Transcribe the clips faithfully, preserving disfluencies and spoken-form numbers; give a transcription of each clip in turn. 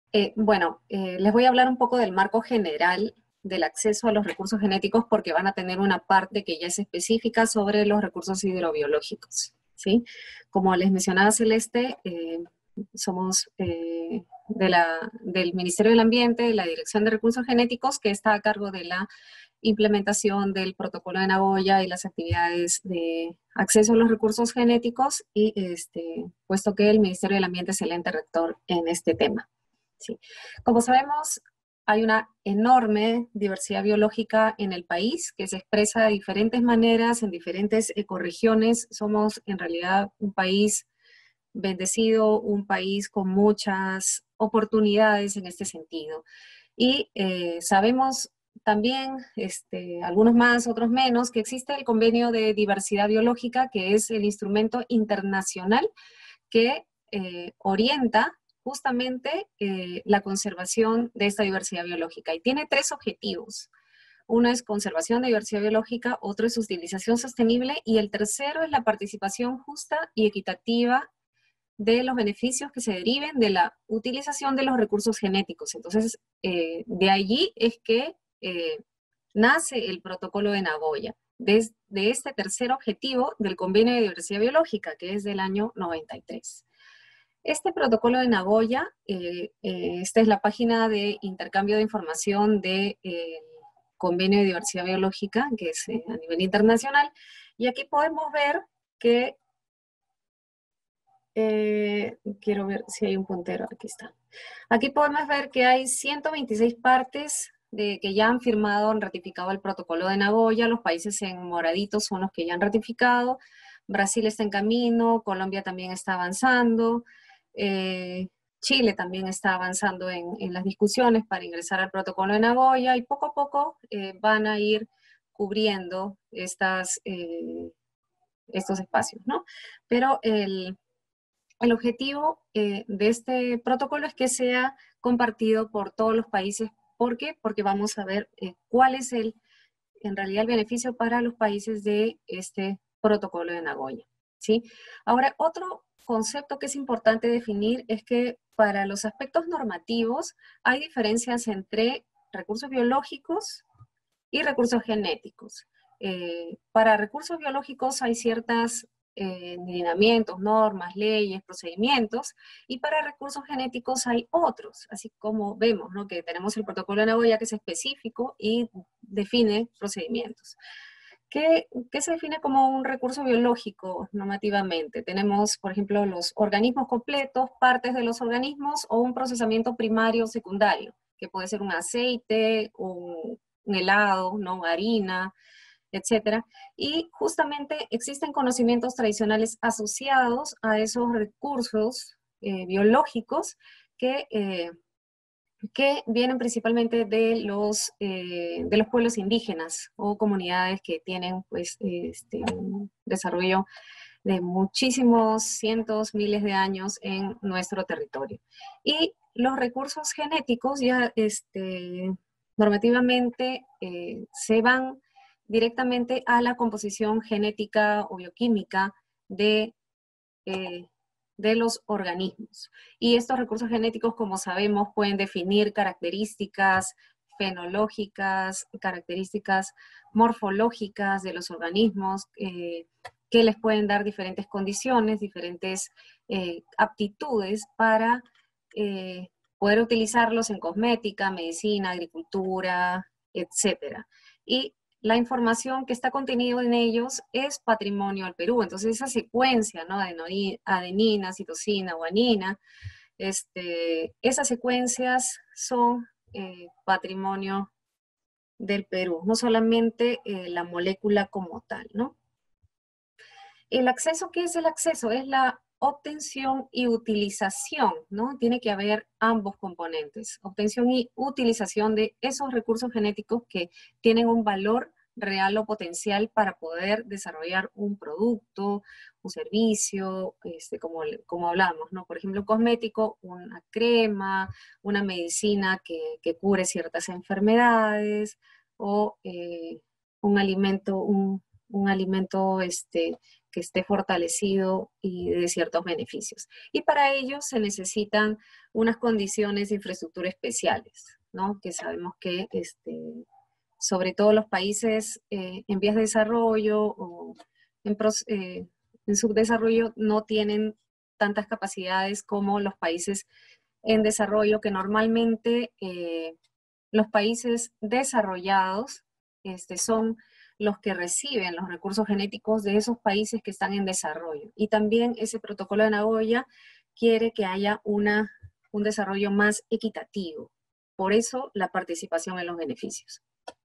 Eh, bueno, eh, les voy a hablar un poco del marco general del acceso a los recursos genéticos porque van a tener una parte que ya es específica sobre los recursos hidrobiológicos, ¿sí? Como les mencionaba Celeste, eh, somos eh, de la, del Ministerio del Ambiente, de la Dirección de Recursos Genéticos, que está a cargo de la implementación del protocolo de Nagoya y las actividades de acceso a los recursos genéticos, y este, puesto que el Ministerio del Ambiente es el ente rector en este tema. Sí. Como sabemos, hay una enorme diversidad biológica en el país que se expresa de diferentes maneras en diferentes ecorregiones. Somos en realidad un país bendecido, un país con muchas oportunidades en este sentido. Y eh, sabemos también, este, algunos más, otros menos, que existe el Convenio de Diversidad Biológica, que es el instrumento internacional que eh, orienta justamente eh, la conservación de esta diversidad biológica. Y tiene tres objetivos. Uno es conservación de diversidad biológica, otro es utilización sostenible y el tercero es la participación justa y equitativa de los beneficios que se deriven de la utilización de los recursos genéticos. Entonces, eh, de allí es que eh, nace el protocolo de Nagoya, desde de este tercer objetivo del Convenio de Diversidad Biológica, que es del año noventa y tres. Este protocolo de Nagoya, eh, eh, esta es la página de intercambio de información del de, eh, Convenio de Diversidad Biológica, que es eh, a nivel internacional, y aquí podemos ver que Eh, quiero ver si hay un puntero, aquí está. Aquí podemos ver que hay ciento veintiséis partes de, que ya han firmado, han ratificado el protocolo de Nagoya. Los países en moradito son los que ya han ratificado. Brasil está en camino, Colombia también está avanzando, eh, Chile también está avanzando en, en, las discusiones para ingresar al protocolo de Nagoya, y poco a poco eh, van a ir cubriendo estas, eh, estos espacios, ¿no? Pero el el objetivo eh, de este protocolo es que sea compartido por todos los países. ¿Por qué? Porque vamos a ver eh, cuál es el, en realidad el beneficio para los países de este protocolo de Nagoya, ¿sí? Ahora, otro concepto que es importante definir es que para los aspectos normativos hay diferencias entre recursos biológicos y recursos genéticos. Eh, para recursos biológicos hay ciertas eh, lineamientos, normas, leyes, procedimientos, y para recursos genéticos hay otros, así como vemos, ¿no? Que tenemos el protocolo de Nagoya, que es específico y define procedimientos. ¿Qué, ¿Qué se define como un recurso biológico normativamente? Tenemos, por ejemplo, los organismos completos, partes de los organismos o un procesamiento primario o secundario, que puede ser un aceite, un, un helado, ¿no? Harina, etcétera. Y justamente existen conocimientos tradicionales asociados a esos recursos eh, biológicos que... Eh, que vienen principalmente de los, eh, de los pueblos indígenas o comunidades que tienen pues, este, un desarrollo de muchísimos cientos, miles de años en nuestro territorio. Y los recursos genéticos ya este, normativamente eh, se van directamente a la composición genética o bioquímica de eh, de los organismos. Y estos recursos genéticos, como sabemos, pueden definir características fenológicas, características morfológicas de los organismos, eh, que les pueden dar diferentes condiciones, diferentes eh, aptitudes para eh, poder utilizarlos en cosmética, medicina, agricultura, etcétera. Y la información que está contenida en ellos es patrimonio al Perú. Entonces esa secuencia, ¿no? Adenina, citosina, guanina, este, esas secuencias son eh, patrimonio del Perú, no solamente eh, la molécula como tal, ¿no? El acceso, ¿qué es el acceso? Es la obtención y utilización, ¿no? Tiene que haber ambos componentes, obtención y utilización de esos recursos genéticos que tienen un valor real o potencial para poder desarrollar un producto, un servicio, este, como, como hablamos, ¿no? Por ejemplo, un cosmético, una crema, una medicina que, que cure ciertas enfermedades, o eh, un alimento, un, un alimento este, que esté fortalecido y de ciertos beneficios. Y para ello se necesitan unas condiciones de infraestructura especiales, ¿no? Que sabemos que este, sobre todo los países eh, en vías de desarrollo o en, eh, en subdesarrollo no tienen tantas capacidades como los países en desarrollo, que normalmente eh, los países desarrollados este, son los que reciben los recursos genéticos de esos países que están en desarrollo. Y también ese protocolo de Nagoya quiere que haya una, un desarrollo más equitativo. Por eso la participación en los beneficios.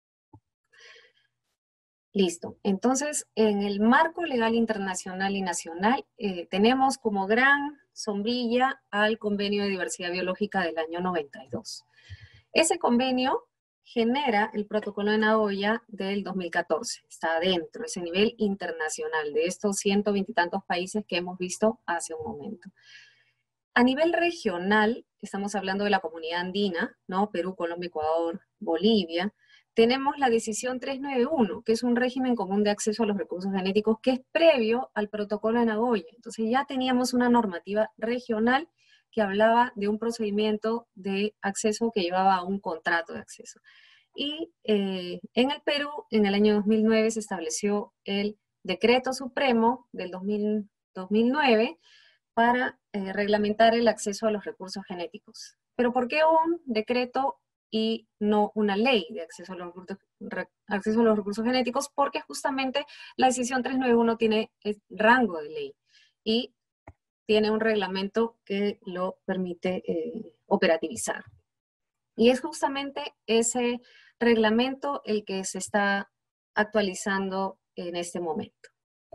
Listo. Entonces, en el marco legal internacional y nacional, eh, tenemos como gran sombrilla al Convenio de Diversidad Biológica del año noventa y dos. Ese convenio genera el Protocolo de Nagoya del dos mil catorce. Está dentro, ese nivel internacional de estos ciento veintitantos países que hemos visto hace un momento. A nivel regional, estamos hablando de la comunidad andina, ¿no? Perú, Colombia, Ecuador, Bolivia. Tenemos la decisión trescientos noventa y uno, que es un régimen común de acceso a los recursos genéticos que es previo al Protocolo de Nagoya. Entonces ya teníamos una normativa regional que hablaba de un procedimiento de acceso que llevaba a un contrato de acceso. Y eh, en el Perú, en el año dos mil nueve, se estableció el Decreto Supremo del dos mil, dos mil nueve para eh, reglamentar el acceso a los recursos genéticos. Pero ¿por qué un decreto y no una ley de acceso a los recursos, re, acceso a los recursos genéticos? Porque justamente la decisión trescientos noventa y uno tiene el rango de ley y tiene un reglamento que lo permite eh, operativizar. Y es justamente ese reglamento el que se está actualizando en este momento.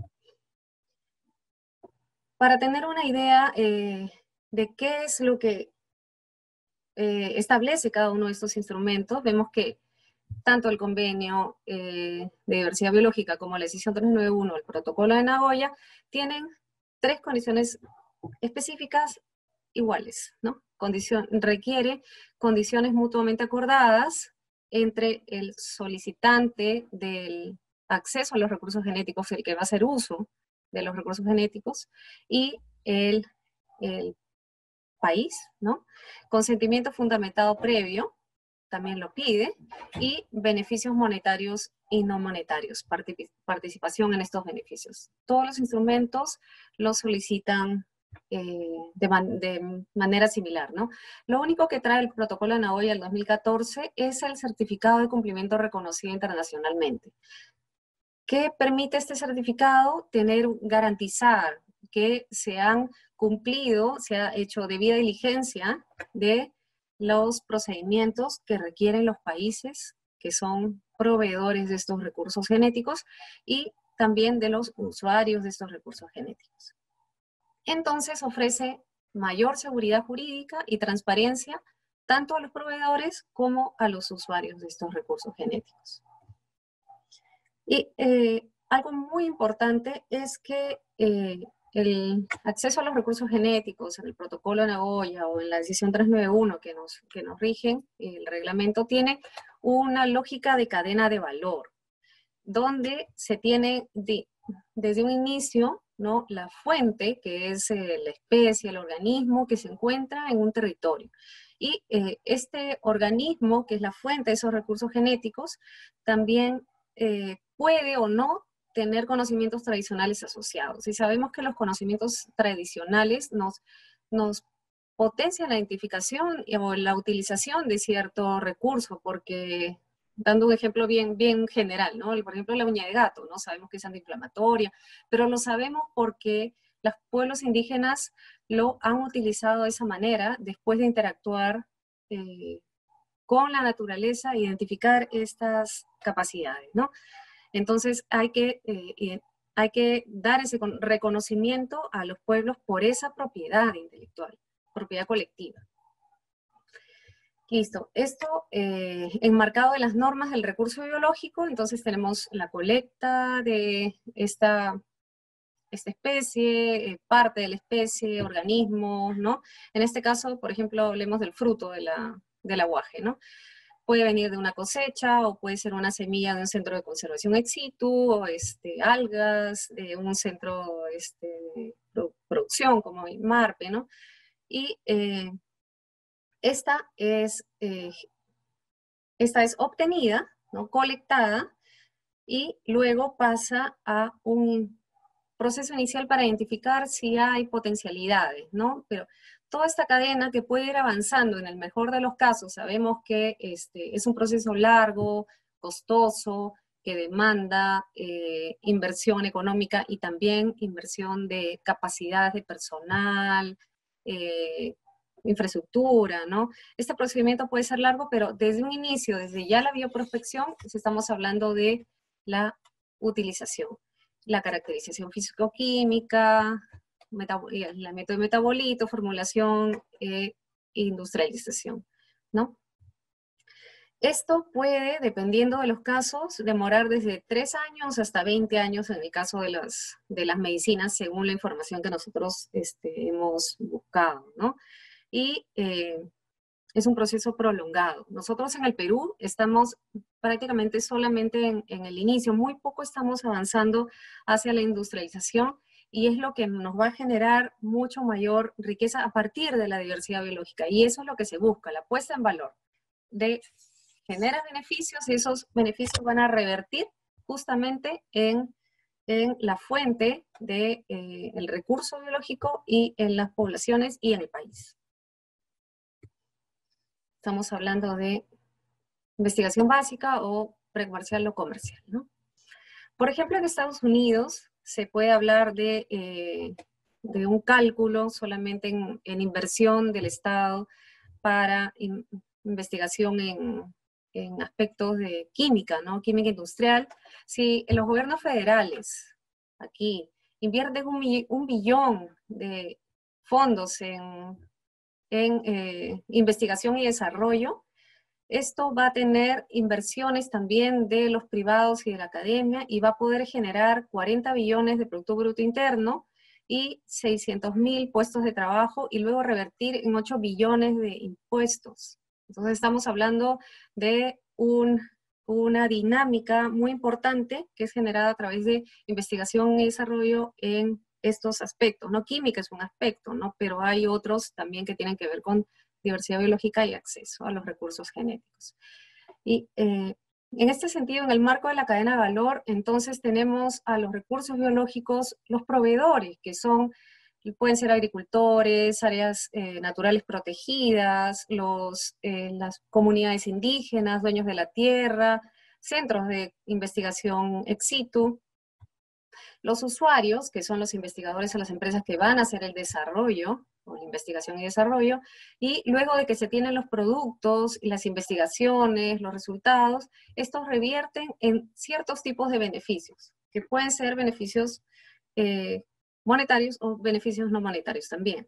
Para tener una idea eh, de qué es lo que eh, establece cada uno de estos instrumentos, vemos que tanto el convenio eh, de diversidad biológica como la decisión trescientos noventa y uno, el protocolo de Nagoya, tienen tres condiciones específicas iguales, ¿no? Condición, requiere condiciones mutuamente acordadas entre el solicitante del acceso a los recursos genéticos, el que va a hacer uso de los recursos genéticos, y el, el país, ¿no? Consentimiento fundamentado previo, también lo pide, y beneficios monetarios y no monetarios, participación en estos beneficios. Todos los instrumentos los solicitan eh, de, man de manera similar, ¿no? Lo único que trae el protocolo de Nagoya del dos mil catorce es el certificado de cumplimiento reconocido internacionalmente. ¿Qué permite este certificado? Tener, garantizar que se han cumplido, se ha hecho debida diligencia de los procedimientos que requieren los países que son proveedores de estos recursos genéticos y también de los usuarios de estos recursos genéticos. Entonces ofrece mayor seguridad jurídica y transparencia tanto a los proveedores como a los usuarios de estos recursos genéticos. Y eh, algo muy importante es que eh, el acceso a los recursos genéticos en el protocolo de Nagoya o en la decisión trescientos noventa y uno que nos, que nos rigen, el reglamento tiene una lógica de cadena de valor, donde se tiene de, desde un inicio, ¿no?, la fuente, que es eh, la especie, el organismo que se encuentra en un territorio. Y eh, este organismo, que es la fuente de esos recursos genéticos, también eh, puede o no tener conocimientos tradicionales asociados. Y sabemos que los conocimientos tradicionales nos, nos potencian la identificación o la utilización de cierto recurso, porque, dando un ejemplo bien, bien general, ¿no? Por ejemplo, la uña de gato, ¿no? Sabemos que es antiinflamatoria, pero lo sabemos porque los pueblos indígenas lo han utilizado de esa manera después de interactuar eh, con la naturaleza e identificar estas capacidades, ¿no? Entonces hay que, eh, hay que dar ese reconocimiento a los pueblos por esa propiedad intelectual, propiedad colectiva. Listo, esto eh, enmarcado en las normas del recurso biológico, entonces tenemos la colecta de esta, esta especie, eh, parte de la especie, organismos, ¿no? En este caso, por ejemplo, hablemos del fruto de la, del aguaje, ¿no? puede venir de una cosecha o puede ser una semilla de un centro de conservación ex situ, o este, algas, de un centro este, de pro producción como MARPE, ¿no? Y eh, esta, es, eh, esta es obtenida, ¿no? Colectada, y luego pasa a un proceso inicial para identificar si hay potencialidades, ¿no? Pero toda esta cadena que puede ir avanzando, en el mejor de los casos, sabemos que este, es un proceso largo, costoso, que demanda eh, inversión económica y también inversión de capacidades de personal, eh, infraestructura, ¿no? Este procedimiento puede ser largo, pero desde un inicio, desde ya la bioprospección, pues estamos hablando de la utilización, la caracterización físico-química, el método de metabolito, formulación e industrialización, ¿no? Esto puede, dependiendo de los casos, demorar desde tres años hasta veinte años en el caso de las, de las medicinas, según la información que nosotros este, hemos buscado, ¿no? Y eh, es un proceso prolongado. Nosotros en el Perú estamos prácticamente solamente en, en el inicio, muy poco estamos avanzando hacia la industrialización, y es lo que nos va a generar mucho mayor riqueza a partir de la diversidad biológica, y eso es lo que se busca, la puesta en valor de genera beneficios, y esos beneficios van a revertir justamente en, en la fuente del de, eh, el recurso biológico y en las poblaciones y en el país. Estamos hablando de investigación básica o precomercial o comercial, ¿no? Por ejemplo, en Estados Unidos se puede hablar de, eh, de un cálculo solamente en, en inversión del Estado para in, investigación en, en aspectos de química, ¿no? Química industrial. Si los gobiernos federales aquí invierten un, un billón de fondos en, en eh, investigación y desarrollo, esto va a tener inversiones también de los privados y de la academia, y va a poder generar cuarenta billones de Producto Bruto Interno y seiscientos mil puestos de trabajo, y luego revertir en ocho billones de impuestos. Entonces estamos hablando de un, una dinámica muy importante que es generada a través de investigación y desarrollo en estos aspectos, ¿no? Química es un aspecto, ¿no? Pero hay otros también que tienen que ver con diversidad biológica y acceso a los recursos genéticos. Y eh, en este sentido, en el marco de la cadena de valor, entonces tenemos a los recursos biológicos, los proveedores, que son, pueden ser agricultores, áreas eh, naturales protegidas, los, eh, las comunidades indígenas, dueños de la tierra, centros de investigación ex situ, los usuarios, que son los investigadores o las empresas que van a hacer el desarrollo, o la investigación y desarrollo, y luego de que se tienen los productos, las investigaciones, los resultados, estos revierten en ciertos tipos de beneficios, que pueden ser beneficios eh, monetarios o beneficios no monetarios también.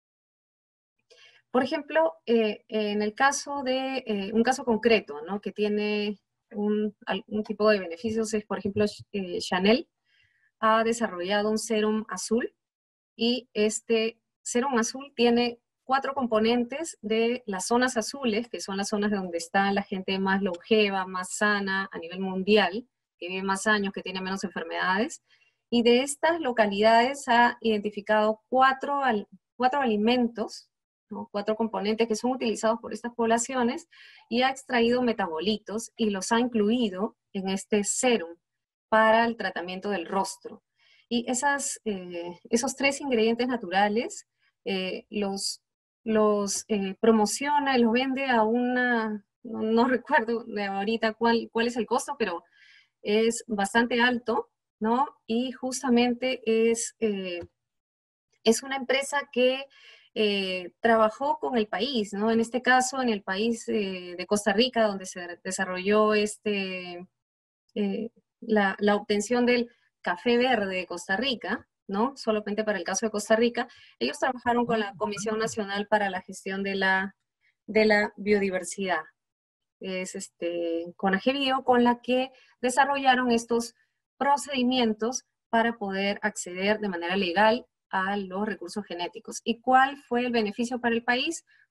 Por ejemplo, eh, en el caso de, eh, un caso concreto, ¿no? Que tiene un, algún tipo de beneficios, es por ejemplo eh, Chanel ha desarrollado un sérum azul, y este sérum azul tiene cuatro componentes de las zonas azules, que son las zonas donde está la gente más longeva, más sana a nivel mundial, que vive más años, que tiene menos enfermedades, y de estas localidades ha identificado cuatro, cuatro alimentos, ¿no? Cuatro componentes que son utilizados por estas poblaciones, y ha extraído metabolitos y los ha incluido en este sérum para el tratamiento del rostro. Y esas, eh, esos tres ingredientes naturales eh, los, los eh, promociona y los vende a una, no, no recuerdo de ahorita cuál, cuál es el costo, pero es bastante alto, ¿no? Y justamente es, eh, es una empresa que eh, trabajó con el país, ¿no? En este caso, en el país eh, de Costa Rica, donde se desarrolló este, eh, la, la obtención del café verde de Costa Rica, ¿no? Solamente para el caso de Costa Rica, ellos trabajaron con la Comisión Nacional para la Gestión de la, de la Biodiversidad. Es este, CONAGEBIO, con la que desarrollaron estos procedimientos para poder acceder de manera legal a los recursos genéticos. ¿Y cuál fue el beneficio para el país?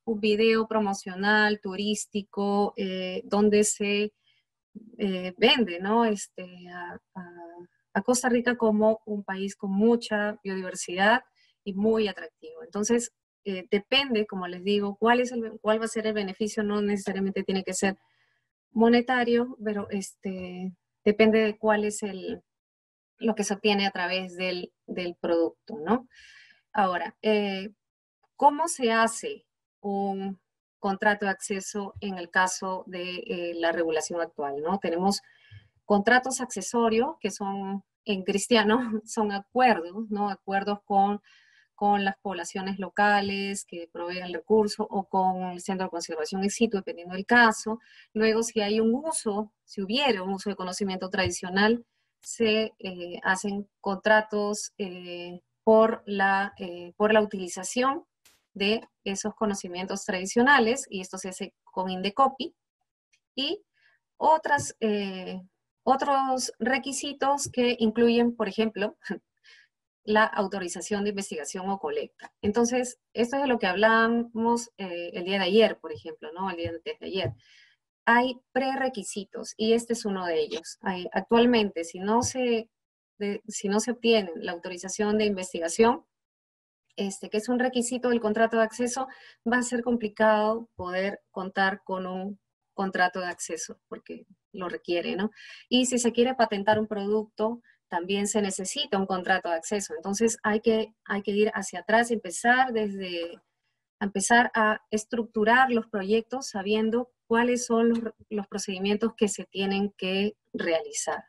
un video promocional, turístico, eh, donde se eh, vende, ¿no? Este, a, a, a Costa Rica como un país con mucha biodiversidad y muy atractivo. Entonces, eh, depende, como les digo, cuál, es el, cuál va a ser el beneficio, no necesariamente tiene que ser monetario, pero este, depende de cuál es el, lo que se obtiene a través del, del producto, ¿no? Ahora, eh, ¿cómo se hace un contrato de acceso en el caso de eh, la regulación actual, ¿no? Tenemos contratos accesorios que son, en cristiano, son acuerdos, ¿no? Acuerdos con, con las poblaciones locales que proveen el recurso o con el centro de conservación in situ, dependiendo del caso. Luego, si hay un uso, si hubiera un uso de conocimiento tradicional, se eh, hacen contratos eh, por, la, eh, por la utilización de esos conocimientos tradicionales, y esto se hace con Indecopi, y otras, eh, otros requisitos que incluyen, por ejemplo, la autorización de investigación o colecta. Entonces, esto es de lo que hablábamos eh, el día de ayer, por ejemplo, ¿no? El día de, de ayer. Hay prerequisitos y este es uno de ellos. Hay, actualmente, si no, se, de, si no se obtiene la autorización de investigación, este, que es un requisito del contrato de acceso, va a ser complicado poder contar con un contrato de acceso, porque lo requiere, ¿no? Y si se quiere patentar un producto, también se necesita un contrato de acceso. Entonces hay que, hay que ir hacia atrás, empezar desde, empezar a estructurar los proyectos sabiendo cuáles son los, los procedimientos que se tienen que realizar.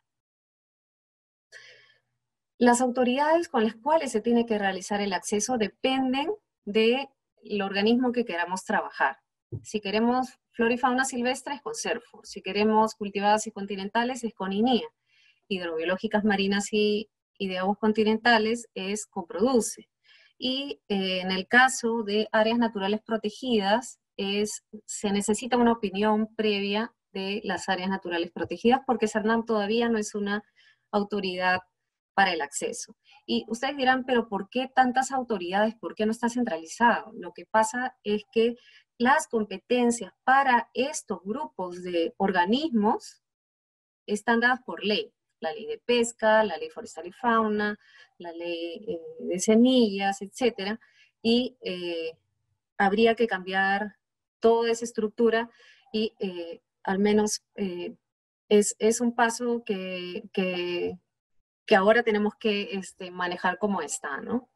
Las autoridades con las cuales se tiene que realizar el acceso dependen del organismo que queramos trabajar. Si queremos flora y fauna silvestre es con CERFO, si queremos cultivadas y continentales es con INIA, hidrobiológicas marinas y, y de aguas continentales es con PRODUCE. Y eh, en el caso de áreas naturales protegidas es, se necesita una opinión previa de las áreas naturales protegidas porque CERNAM todavía no es una autoridad para el acceso. Y ustedes dirán, pero ¿por qué tantas autoridades? ¿Por qué no está centralizado? Lo que pasa es que las competencias para estos grupos de organismos están dadas por ley. La ley de pesca, la ley forestal y fauna, la ley eh, de semillas, etcétera. Y eh, habría que cambiar toda esa estructura y eh, al menos eh, es, es un paso que, que que ahora tenemos que este, manejar como está, ¿no?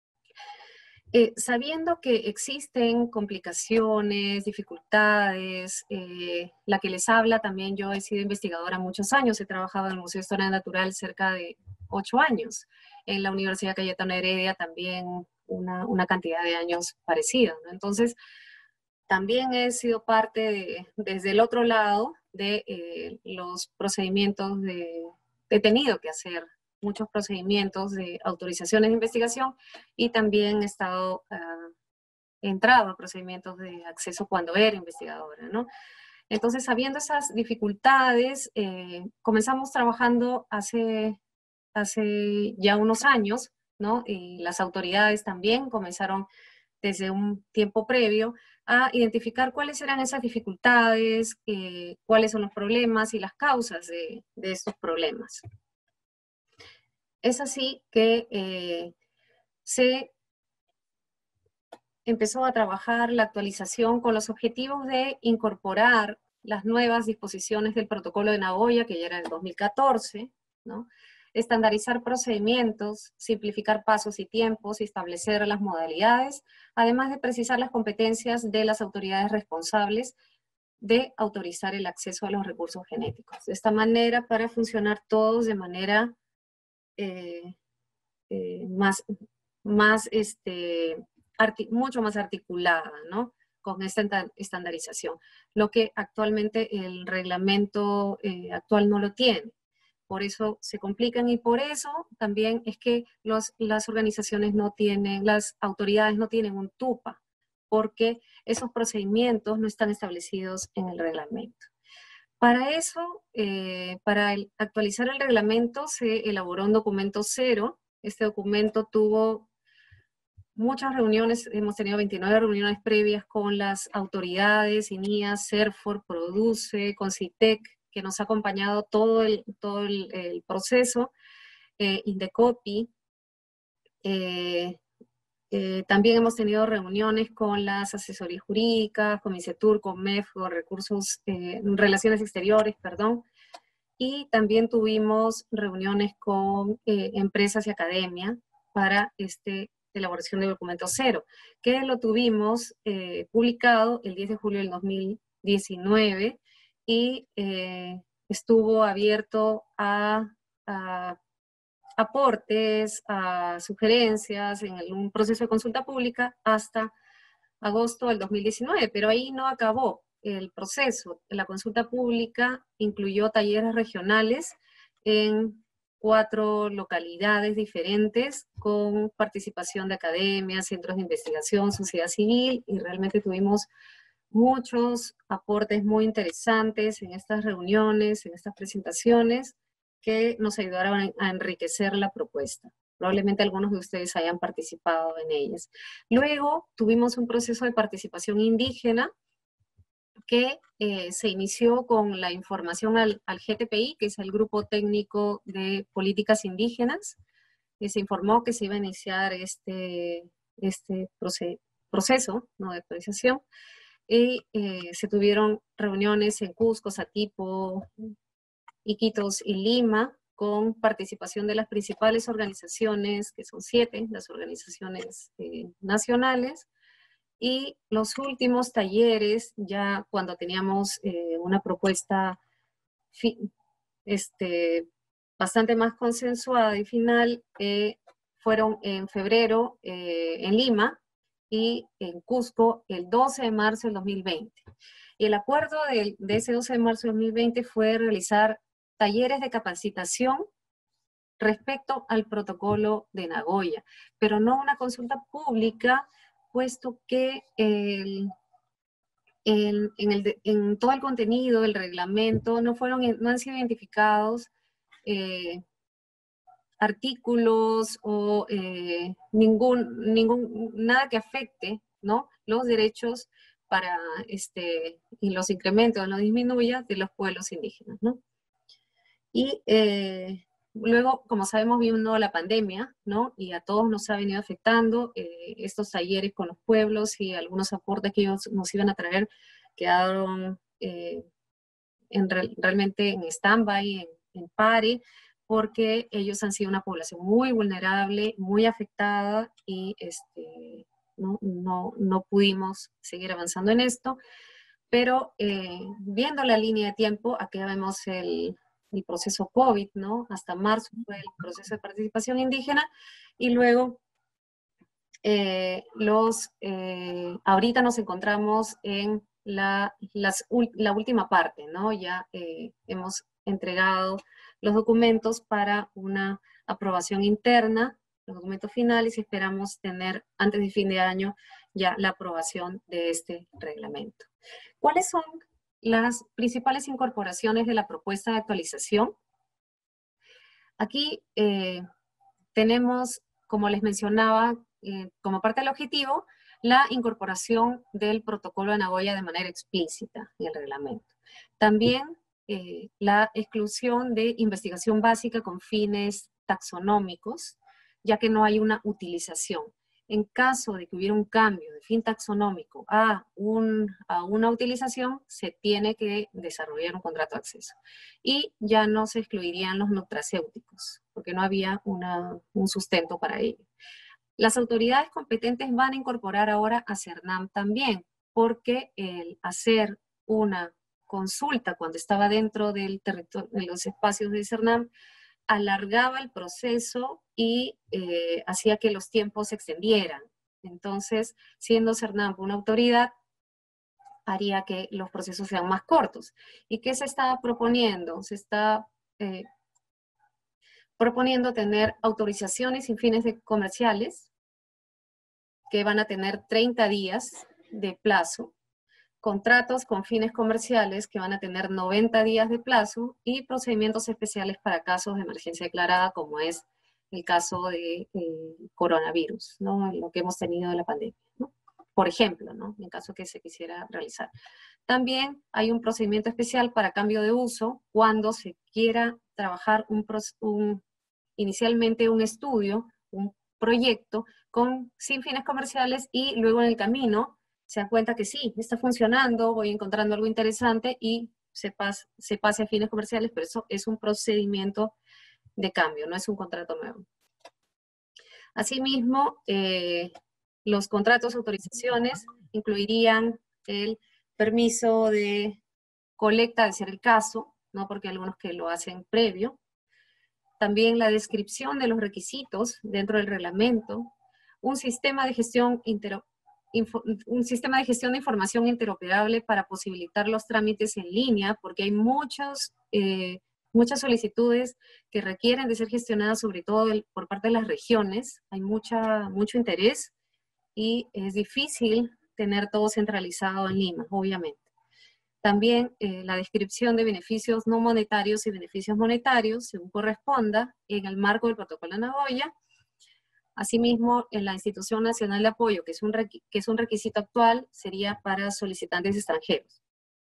Eh, sabiendo que existen complicaciones, dificultades, eh, la que les habla también, yo he sido investigadora muchos años, he trabajado en el Museo de Historia Natural cerca de ocho años, en la Universidad Cayetano Heredia también una, una cantidad de años parecida, ¿no? Entonces, también he sido parte de, desde el otro lado de eh, los procedimientos de, he tenido que hacer muchos procedimientos de autorizaciones de investigación y también he estado, uh, he entrado a procedimientos de acceso cuando era investigadora, ¿no? Entonces, sabiendo esas dificultades, eh, comenzamos trabajando hace, hace ya unos años, ¿no? Y las autoridades también comenzaron desde un tiempo previo a identificar cuáles eran esas dificultades, eh, cuáles son los problemas y las causas de, de estos problemas. Es así que eh, se empezó a trabajar la actualización con los objetivos de incorporar las nuevas disposiciones del Protocolo de Nagoya, que ya era del dos mil catorce, ¿no? Estandarizar procedimientos, simplificar pasos y tiempos, establecer las modalidades, además de precisar las competencias de las autoridades responsables de autorizar el acceso a los recursos genéticos. De esta manera, para funcionar todos de manera eh, eh, más, más este, mucho más articulada, ¿no? Con esta estandarización, lo que actualmente el reglamento eh, actual no lo tiene. Por eso se complican y por eso también es que los, las organizaciones no tienen, las autoridades no tienen un TUPA, porque esos procedimientos no están establecidos en el reglamento. Para eso, eh, para el, actualizar el reglamento, se elaboró un documento cero. Este documento tuvo muchas reuniones, hemos tenido veintinueve reuniones previas con las autoridades, I N I A, CERFOR, Produce, con CITEC, que nos ha acompañado todo el, todo el, el proceso, eh, Indecopi. Eh, eh, también hemos tenido reuniones con las asesorías jurídicas, con MICETUR, con MEF, con Recursos, eh, Relaciones Exteriores, perdón, y también tuvimos reuniones con eh, empresas y academia para este elaboración de documento cero, que lo tuvimos eh, publicado el diez de julio del dos mil diecinueve y eh, estuvo abierto a, a aportes, a sugerencias en el, un proceso de consulta pública hasta agosto del dos mil diecinueve, pero ahí no acabó el proceso. La consulta pública incluyó talleres regionales en cuatro localidades diferentes con participación de academias, centros de investigación, sociedad civil, y realmente tuvimos muchos aportes muy interesantes en estas reuniones, en estas presentaciones, que nos ayudaron a enriquecer la propuesta. Probablemente algunos de ustedes hayan participado en ellas. Luego tuvimos un proceso de participación indígena que eh, se inició con la información al, al G T P I, que es el Grupo Técnico de Políticas Indígenas, y se informó que se iba a iniciar este, este proce proceso, ¿no?, de actualización, y eh, se tuvieron reuniones en Cusco, Satipo, Iquitos y Lima, con participación de las principales organizaciones, que son siete, las organizaciones eh, nacionales, y los últimos talleres, ya cuando teníamos eh, una propuesta este, bastante más consensuada y final, eh, fueron en febrero eh, en Lima y en Cusco el doce de marzo del dos mil veinte. Y el acuerdo de, de ese doce de marzo del dos mil veinte fue realizar talleres de capacitación respecto al protocolo de Nagoya, pero no una consulta pública, puesto que el, el, en, el, en todo el contenido del reglamento no, fueron, no han sido identificados eh, artículos o eh, ningún, ningún, nada que afecte, ¿no?, los derechos para, este, y los incrementos, no disminuya, de los pueblos indígenas, ¿no? Y eh, luego, como sabemos, vino la pandemia, ¿no?, y a todos nos ha venido afectando. Eh, estos talleres con los pueblos y algunos aportes que ellos nos iban a traer quedaron eh, en re realmente en stand-by, en, en pare, porque ellos han sido una población muy vulnerable, muy afectada, y este, no, no, no pudimos seguir avanzando en esto. Pero eh, viendo la línea de tiempo, aquí vemos el, el proceso COVID, ¿no? Hasta marzo fue el proceso de participación indígena, y luego eh, los, eh, ahorita nos encontramos en la, las, la última parte, ¿no? Ya eh, hemos entregado los documentos para una aprobación interna, los documentos finales, y esperamos tener antes de fin de año ya la aprobación de este reglamento. ¿Cuáles son las principales incorporaciones de la propuesta de actualización? Aquí eh, tenemos, como les mencionaba, eh, como parte del objetivo, la incorporación del protocolo de Nagoya de manera explícita en el reglamento. También eh, la exclusión de investigación básica con fines taxonómicos, ya que no hay una utilización. En caso de que hubiera un cambio de fin taxonómico a, un, a una utilización, se tiene que desarrollar un contrato de acceso. Y ya no se excluirían los nutracéuticos, porque no había una, un sustento para ello. Las autoridades competentes van a incorporar ahora a CERNAM también, porque el hacer una consulta cuando estaba dentro del territorio, de los espacios de CERNAM, alargaba el proceso y eh, hacía que los tiempos se extendieran. Entonces, siendo CERNAM una autoridad, haría que los procesos sean más cortos. ¿Y qué se está proponiendo? Se está eh, proponiendo tener autorizaciones sin fines de comerciales, que van a tener treinta días de plazo, contratos con fines comerciales que van a tener noventa días de plazo, y procedimientos especiales para casos de emergencia declarada, como es el caso de eh, coronavirus, ¿no? Lo que hemos tenido de la pandemia, ¿no? Por ejemplo, ¿no? En caso que se quisiera realizar. También hay un procedimiento especial para cambio de uso cuando se quiera trabajar un, un, inicialmente un estudio, un proyecto con, sin fines comerciales y luego en el camino se da cuenta que sí, está funcionando, voy encontrando algo interesante y se, pas, se pase a fines comerciales, pero eso es un procedimiento de cambio, no es un contrato nuevo. Asimismo, eh, los contratos de autorizaciones incluirían el permiso de colecta, de ser el caso, ¿no? Porque hay algunos que lo hacen previo. También la descripción de los requisitos dentro del reglamento, un sistema de gestión intero, info, un sistema de gestión de información interoperable para posibilitar los trámites en línea, porque hay muchos, eh, muchas solicitudes que requieren de ser gestionadas, sobre todo el, por parte de las regiones. Hay mucha, mucho interés y es difícil tener todo centralizado en Lima, obviamente. También eh, la descripción de beneficios no monetarios y beneficios monetarios, según corresponda, en el marco del Protocolo de Nagoya. Asimismo, en la Institución Nacional de Apoyo, que es un, que es un requisito actual, sería para solicitantes extranjeros.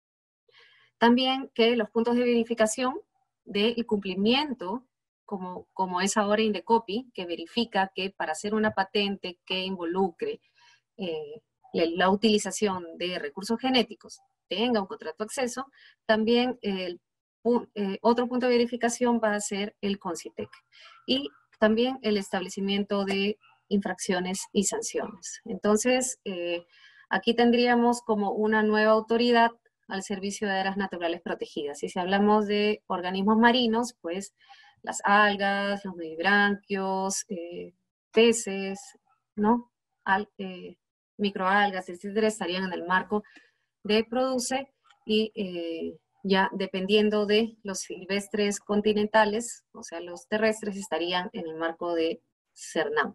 También que los puntos de verificación del cumplimiento, como, como es ahora Indecopi, que verifica que para hacer una patente que involucre eh, la utilización de recursos genéticos tenga un contrato de acceso, también el, eh, otro punto de verificación va a ser el CONCITEC. Y también el establecimiento de infracciones y sanciones. Entonces, eh, aquí tendríamos como una nueva autoridad al servicio de áreas naturales protegidas. Y si hablamos de organismos marinos, pues las algas, los nudibranquios, eh, peces, ¿no? Al, eh, microalgas, etcétera, estarían en el marco de PRODUCE y eh, ya dependiendo de los silvestres continentales, o sea, los terrestres estarían en el marco de CERNAM.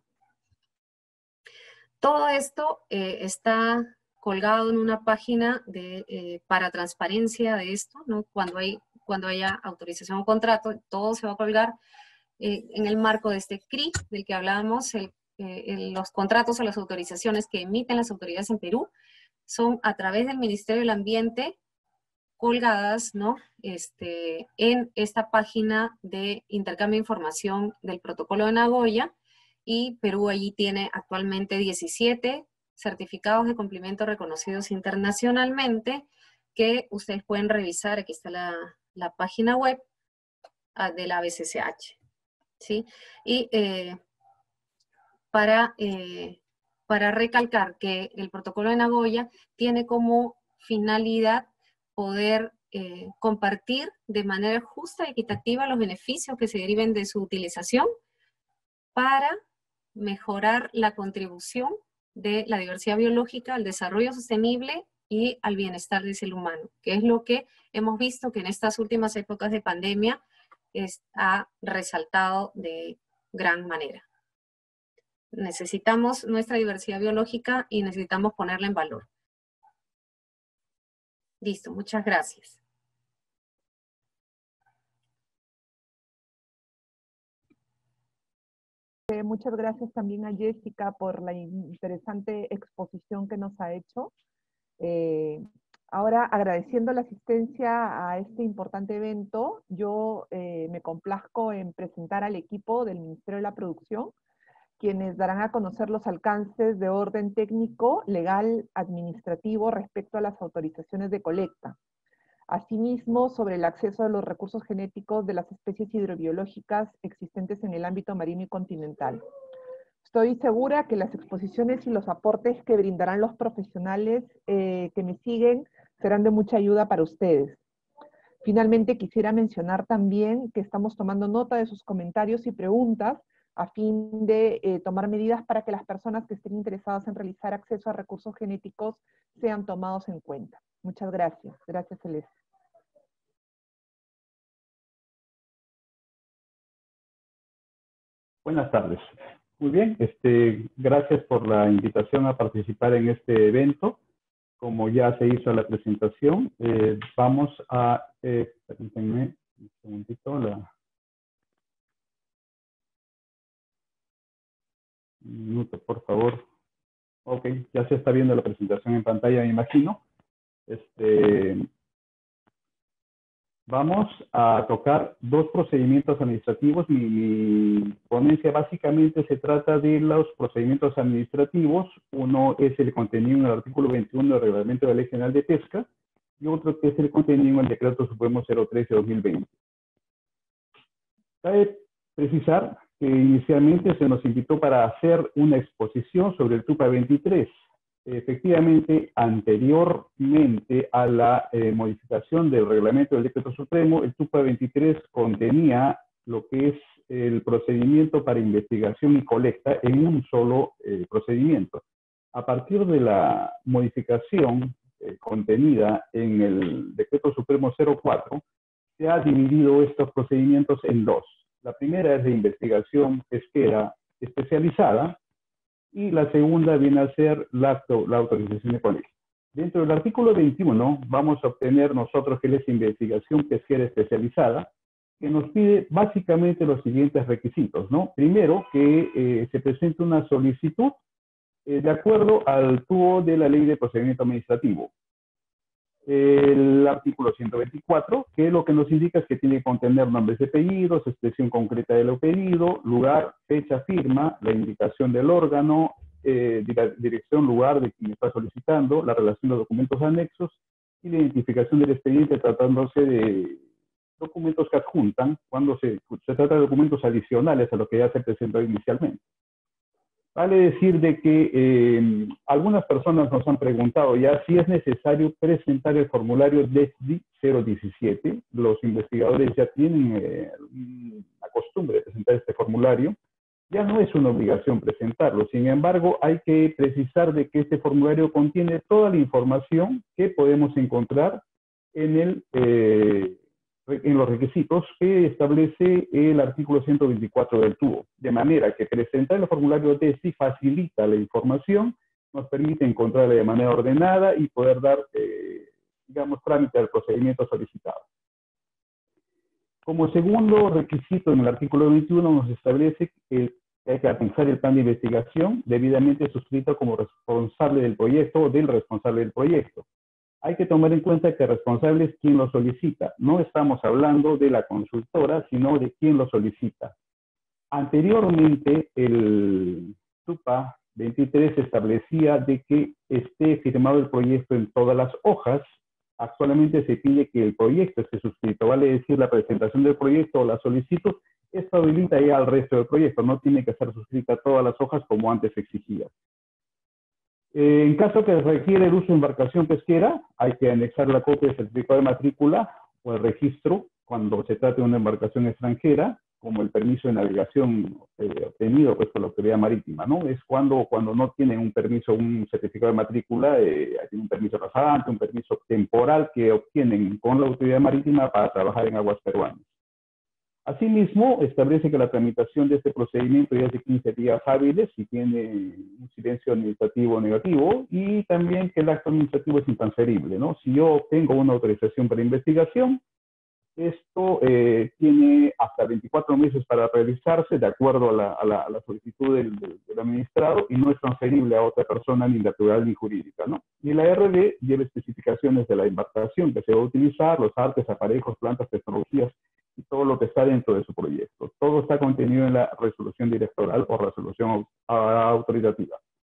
Todo esto eh, está colgado en una página de, eh, para transparencia de esto, ¿no? Cuando, hay, cuando haya autorización o contrato, todo se va a colgar eh, en el marco de este C R I, del que hablábamos, el, eh, el, los contratos o las autorizaciones que emiten las autoridades en Perú, son a través del Ministerio del Ambiente colgadas, ¿no? Este, en esta página de intercambio de información del Protocolo de Nagoya, y Perú allí tiene actualmente diecisiete certificados de cumplimiento reconocidos internacionalmente que ustedes pueden revisar. Aquí está la, la página web de la B C C H, ¿sí? Y eh, para, eh, para recalcar que el Protocolo de Nagoya tiene como finalidad poder eh, compartir de manera justa y equitativa los beneficios que se deriven de su utilización para mejorar la contribución de la diversidad biológica, al desarrollo sostenible y al bienestar del ser humano, que es lo que hemos visto que en estas últimas épocas de pandemia es, ha resaltado de gran manera. Necesitamos nuestra diversidad biológica y necesitamos ponerla en valor. Listo, muchas gracias. Eh, muchas gracias también a Jessica por la interesante exposición que nos ha hecho. Eh, ahora, agradeciendo la asistencia a este importante evento, yo eh, me complazco en presentar al equipo del Ministerio de la Producción, quienes darán a conocer los alcances de orden técnico, legal, administrativo respecto a las autorizaciones de colecta. Asimismo, sobre el acceso a los recursos genéticos de las especies hidrobiológicas existentes en el ámbito marino y continental. Estoy segura que las exposiciones y los aportes que brindarán los profesionales eh, que me siguen serán de mucha ayuda para ustedes. Finalmente, quisiera mencionar también que estamos tomando nota de sus comentarios y preguntas a fin de eh, tomar medidas para que las personas que estén interesadas en realizar acceso a recursos genéticos sean tomados en cuenta. Muchas gracias. Gracias, Celeste. Buenas tardes. Muy bien, este, gracias por la invitación a participar en este evento. Como ya se hizo la presentación, eh, vamos a, eh, permítanme un segundito, la... Un minuto, por favor. Ok, ya se está viendo la presentación en pantalla, me imagino. Este, vamos a tocar dos procedimientos administrativos. Mi, mi ponencia básicamente se trata de los procedimientos administrativos. Uno es el contenido en el artículo veintiuno del Reglamento de la Ley General de Pesca y otro que es el contenido en el Decreto Supremo cero trece de dos mil veinte. Cabe precisar que inicialmente se nos invitó para hacer una exposición sobre el TUPA veintitrés. Efectivamente, anteriormente a la eh, modificación del reglamento del Decreto Supremo, el TUPA veintitrés contenía lo que es el procedimiento para investigación y colecta en un solo eh, procedimiento. A partir de la modificación eh, contenida en el Decreto Supremo cero cuatro, se ha dividido estos procedimientos en dos. La primera es de investigación pesquera especializada y la segunda viene a ser la, la autorización de colecta. Dentro del artículo veintiuno vamos a obtener nosotros que es investigación pesquera especializada, que nos pide básicamente los siguientes requisitos, ¿no? Primero, que eh, se presente una solicitud eh, de acuerdo al T U O de la Ley de Procedimiento Administrativo. El artículo ciento veinticuatro, que lo que nos indica es que tiene que contener nombres de apellidos, expresión concreta del pedido, lugar, fecha, firma, la indicación del órgano, eh, dirección, lugar de quien está solicitando, la relación de documentos anexos y la identificación del expediente tratándose de documentos que adjuntan cuando se, se trata de documentos adicionales a lo que ya se presentó inicialmente. Vale decir de que eh, algunas personas nos han preguntado ya si es necesario presentar el formulario D E S D I cero diecisiete. Los investigadores ya tienen eh, la costumbre de presentar este formulario. Ya no es una obligación presentarlo. Sin embargo, hay que precisar de que este formulario contiene toda la información que podemos encontrar en el eh, en los requisitos que establece el artículo ciento veinticuatro del T U O. De manera que presentar el formulario D E S D I facilita la información, nos permite encontrarla de manera ordenada y poder dar, eh, digamos, trámite al procedimiento solicitado. Como segundo requisito en el artículo veintiuno nos establece que hay que realizar el plan de investigación debidamente suscrito como responsable del proyecto o del responsable del proyecto. Hay que tomar en cuenta que el responsable es quien lo solicita. No estamos hablando de la consultora, sino de quien lo solicita. Anteriormente, el TUPA veintitrés establecía de que esté firmado el proyecto en todas las hojas. Actualmente se pide que el proyecto esté suscrito. Vale decir, la presentación del proyecto o la solicitud, esto habilita ya al resto del proyecto. No tiene que ser suscrita todas las hojas como antes exigía. En caso que requiere el uso de embarcación pesquera, hay que anexar la copia del certificado de matrícula o el registro cuando se trate de una embarcación extranjera, como el permiso de navegación eh, obtenido pues, por la autoridad marítima, ¿no? Es cuando, cuando no tienen un permiso, un certificado de matrícula, eh, tienen un permiso rasante, un permiso temporal que obtienen con la autoridad marítima para trabajar en aguas peruanas. Asimismo, establece que la tramitación de este procedimiento ya es de quince días hábiles si tiene un silencio administrativo negativo y también que el acto administrativo es intransferible, ¿no? Si yo obtengo una autorización para investigación, esto eh, tiene hasta veinticuatro meses para realizarse de acuerdo a la, a la, a la solicitud del, del, del administrado y no es transferible a otra persona ni natural ni jurídica, ¿no? Y la R D lleva especificaciones de la embarcación que se va a utilizar, los artes, aparejos, plantas, tecnologías y todo lo que está dentro de su proyecto. Todo está contenido en la resolución directoral o resolución autoritativa.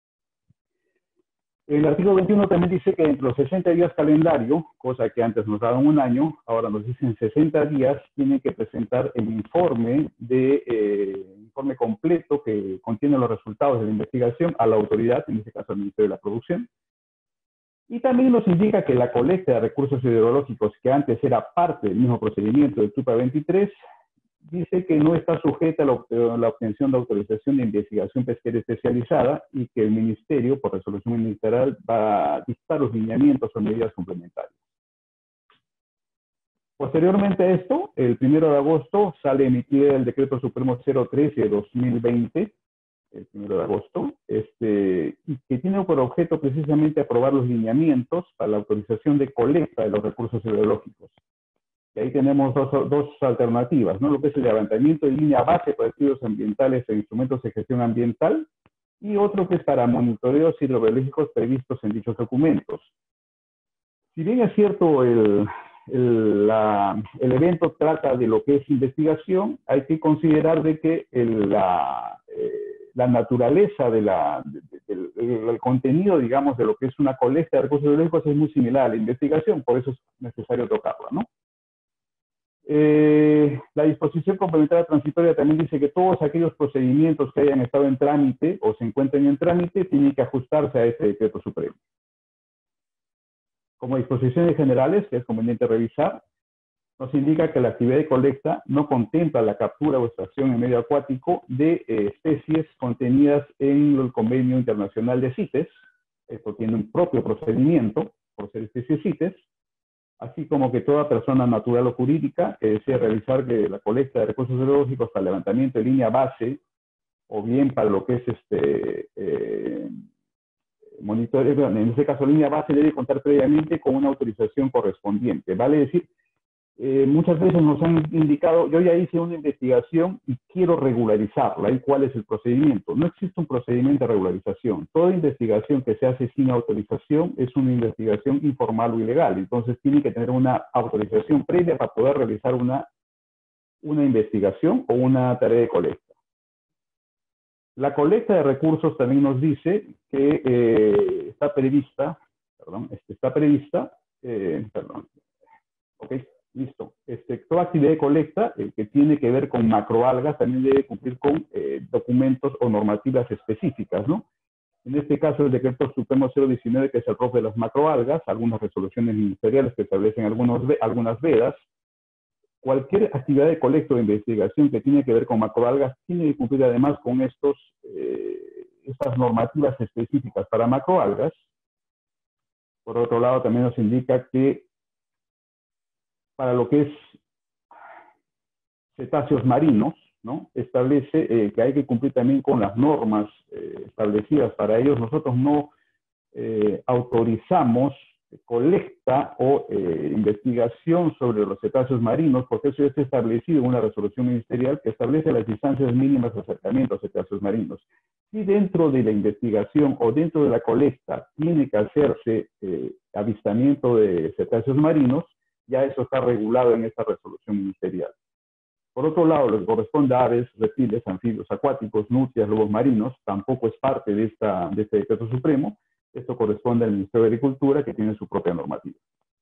El artículo veintiuno también dice que entre los sesenta días calendario, cosa que antes nos daban un año, ahora nos dicen sesenta días, tienen que presentar el informe, de, eh, informe completo que contiene los resultados de la investigación a la autoridad, en este caso al Ministerio de la Producción. Y también nos indica que la colecta de recursos hidrológicos, que antes era parte del mismo procedimiento del TUPA veintitrés, dice que no está sujeta a la, la obtención de autorización de investigación pesquera especializada y que el Ministerio, por resolución ministerial, va a dictar los lineamientos o medidas complementarias. Posteriormente a esto, el primero de agosto sale emitido el Decreto Supremo cero trece de dos mil veinte, el primero de agosto, este, y que tiene por objeto precisamente aprobar los lineamientos para la autorización de colecta de los recursos hidrológicos. Y ahí tenemos dos, dos alternativas, ¿no? Lo que es el levantamiento de línea base para estudios ambientales e instrumentos de gestión ambiental y otro que es para monitoreos hidrobiológicos previstos en dichos documentos. Si bien es cierto, el, el, la, el evento trata de lo que es investigación, hay que considerar de que el, la, eh, la naturaleza de la, de, de, de, el contenido, digamos, de lo que es una colecta de recursos biológicos es muy similar a la investigación, por eso es necesario tocarla, ¿no? Eh, la disposición complementaria transitoria también dice que todos aquellos procedimientos que hayan estado en trámite o se encuentren en trámite tienen que ajustarse a este decreto supremo. Como disposiciones generales, que es conveniente revisar, nos indica que la actividad de colecta no contempla la captura o extracción en medio acuático de eh, especies contenidas en el Convenio Internacional de CITES. Esto tiene un propio procedimiento por ser especies CITES, así como que toda persona natural o jurídica que desee realizar que la colecta de recursos biológicos para levantamiento de línea base, o bien para lo que es este eh, monitoreo, en este caso línea base, debe contar previamente con una autorización correspondiente. Vale decir, eh, muchas veces nos han indicado, yo ya hice una investigación y quiero regularizarla, ¿y cuál es el procedimiento? No existe un procedimiento de regularización. Toda investigación que se hace sin autorización es una investigación informal o ilegal, entonces tiene que tener una autorización previa para poder realizar una, una investigación o una tarea de colecta. La colecta de recursos también nos dice que eh, está prevista, perdón, está prevista, eh, perdón, ok, listo. Este, toda actividad de colecta eh, que tiene que ver con macroalgas también debe cumplir con eh, documentos o normativas específicas, ¿no? En este caso, el Decreto Supremo cero diecinueve, que es el R O F de las macroalgas, algunas resoluciones ministeriales que establecen algunos, algunas vedas. Cualquier actividad de colecta o de investigación que tiene que ver con macroalgas tiene que cumplir además con estos, eh, estas normativas específicas para macroalgas. Por otro lado, también nos indica que para lo que es cetáceos marinos, ¿no? Establece eh, que hay que cumplir también con las normas eh, establecidas para ellos. Nosotros no eh, autorizamos colecta o eh, investigación sobre los cetáceos marinos, porque eso ya está establecido en una resolución ministerial que establece las distancias mínimas de acercamiento a cetáceos marinos. Si dentro de la investigación o dentro de la colecta tiene que hacerse eh, avistamiento de cetáceos marinos, ya eso está regulado en esta resolución ministerial. Por otro lado, lo que corresponde a aves, reptiles, anfibios acuáticos, nutrias, lobos marinos, tampoco es parte de, esta, de este decreto supremo. Esto corresponde al Ministerio de Agricultura, que tiene su propia normativa.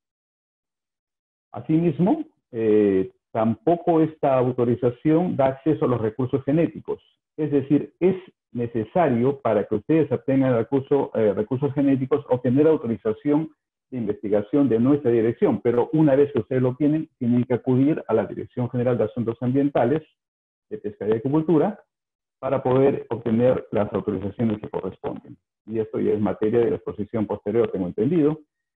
Asimismo, eh, tampoco esta autorización da acceso a los recursos genéticos. Es decir, es necesario para que ustedes obtengan recurso, eh, recursos genéticos obtener autorización de investigación de nuestra dirección, pero una vez que ustedes lo tienen, tienen que acudir a la Dirección General de Asuntos Ambientales de Pesca y Agricultura para poder obtener las autorizaciones que corresponden. Y esto ya es materia de la exposición posterior, tengo entendido.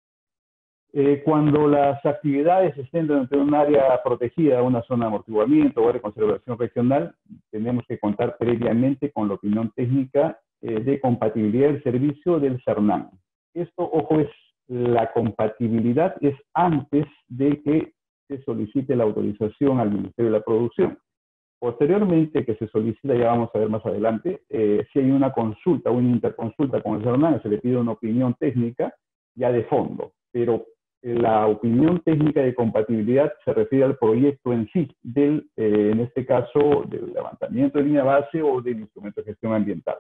Eh, cuando las actividades estén dentro de un área protegida, una zona de amortiguamiento o área de conservación regional, tenemos que contar previamente con la opinión técnica eh, de compatibilidad del servicio del CERNAM. Esto, ojo, es la compatibilidad es antes de que se solicite la autorización al Ministerio de la Producción. Posteriormente que se solicita, ya vamos a ver más adelante, eh, si hay una consulta, una interconsulta con el CERNAM, se le pide una opinión técnica ya de fondo, pero eh, la opinión técnica de compatibilidad se refiere al proyecto en sí, del, eh, en este caso, del levantamiento de línea base o del instrumento de gestión ambiental.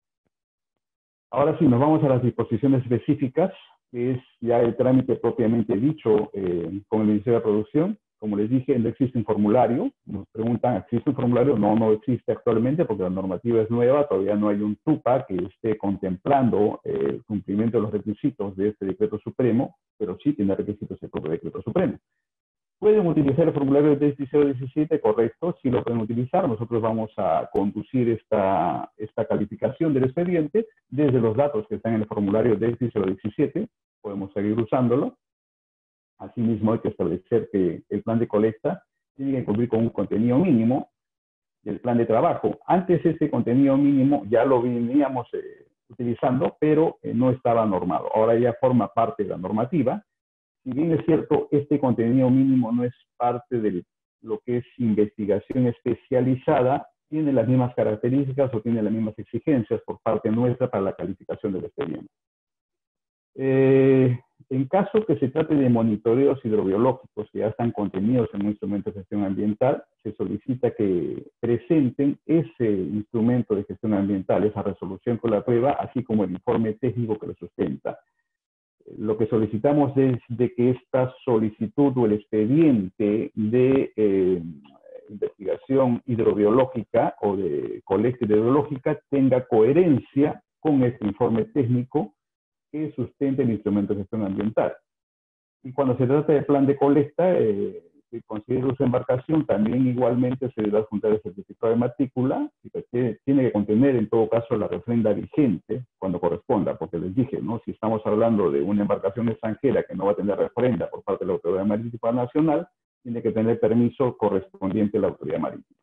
Ahora sí, nos vamos a las disposiciones específicas, que es ya el trámite propiamente dicho eh, con el Ministerio de Producción. Como les dije, no existe un formulario. Nos preguntan, ¿existe un formulario? No, no existe actualmente porque la normativa es nueva. Todavía no hay un TUPA que esté contemplando eh, el cumplimiento de los requisitos de este decreto supremo, pero sí tiene requisitos el propio decreto supremo. ¿Pueden utilizar el formulario de déficit cero diecisiete? Correcto, sí lo pueden utilizar. Nosotros vamos a conducir esta, esta calificación del expediente desde los datos que están en el formulario de déficit cero diecisiete. Podemos seguir usándolo. Asimismo, hay que establecer que el plan de colecta tiene que cumplir con un contenido mínimo del plan de trabajo. Antes ese contenido mínimo ya lo veníamos eh, utilizando, pero eh, no estaba normado. Ahora ya forma parte de la normativa. Si bien es cierto, este contenido mínimo no es parte de lo que es investigación especializada, tiene las mismas características o tiene las mismas exigencias por parte nuestra para la calificación del expediente. Eh, en caso que se trate de monitoreos hidrobiológicos que ya están contenidos en un instrumento de gestión ambiental, se solicita que presenten ese instrumento de gestión ambiental, esa resolución con la prueba, así como el informe técnico que lo sustenta. Lo que solicitamos es de que esta solicitud o el expediente de eh, investigación hidrobiológica o de colecta hidrobiológica tenga coherencia con este informe técnico que sustente el instrumento de gestión ambiental. Y cuando se trata de plan de colecta, eh, si considera uso de embarcación, también igualmente se debe adjuntar el certificado de matrícula, que tiene que contener en todo caso la refrenda vigente cuando corresponda, porque les dije, ¿no? Si estamos hablando de una embarcación extranjera que no va a tener refrenda por parte de la Autoridad Marítima Nacional, tiene que tener permiso correspondiente a la Autoridad Marítima.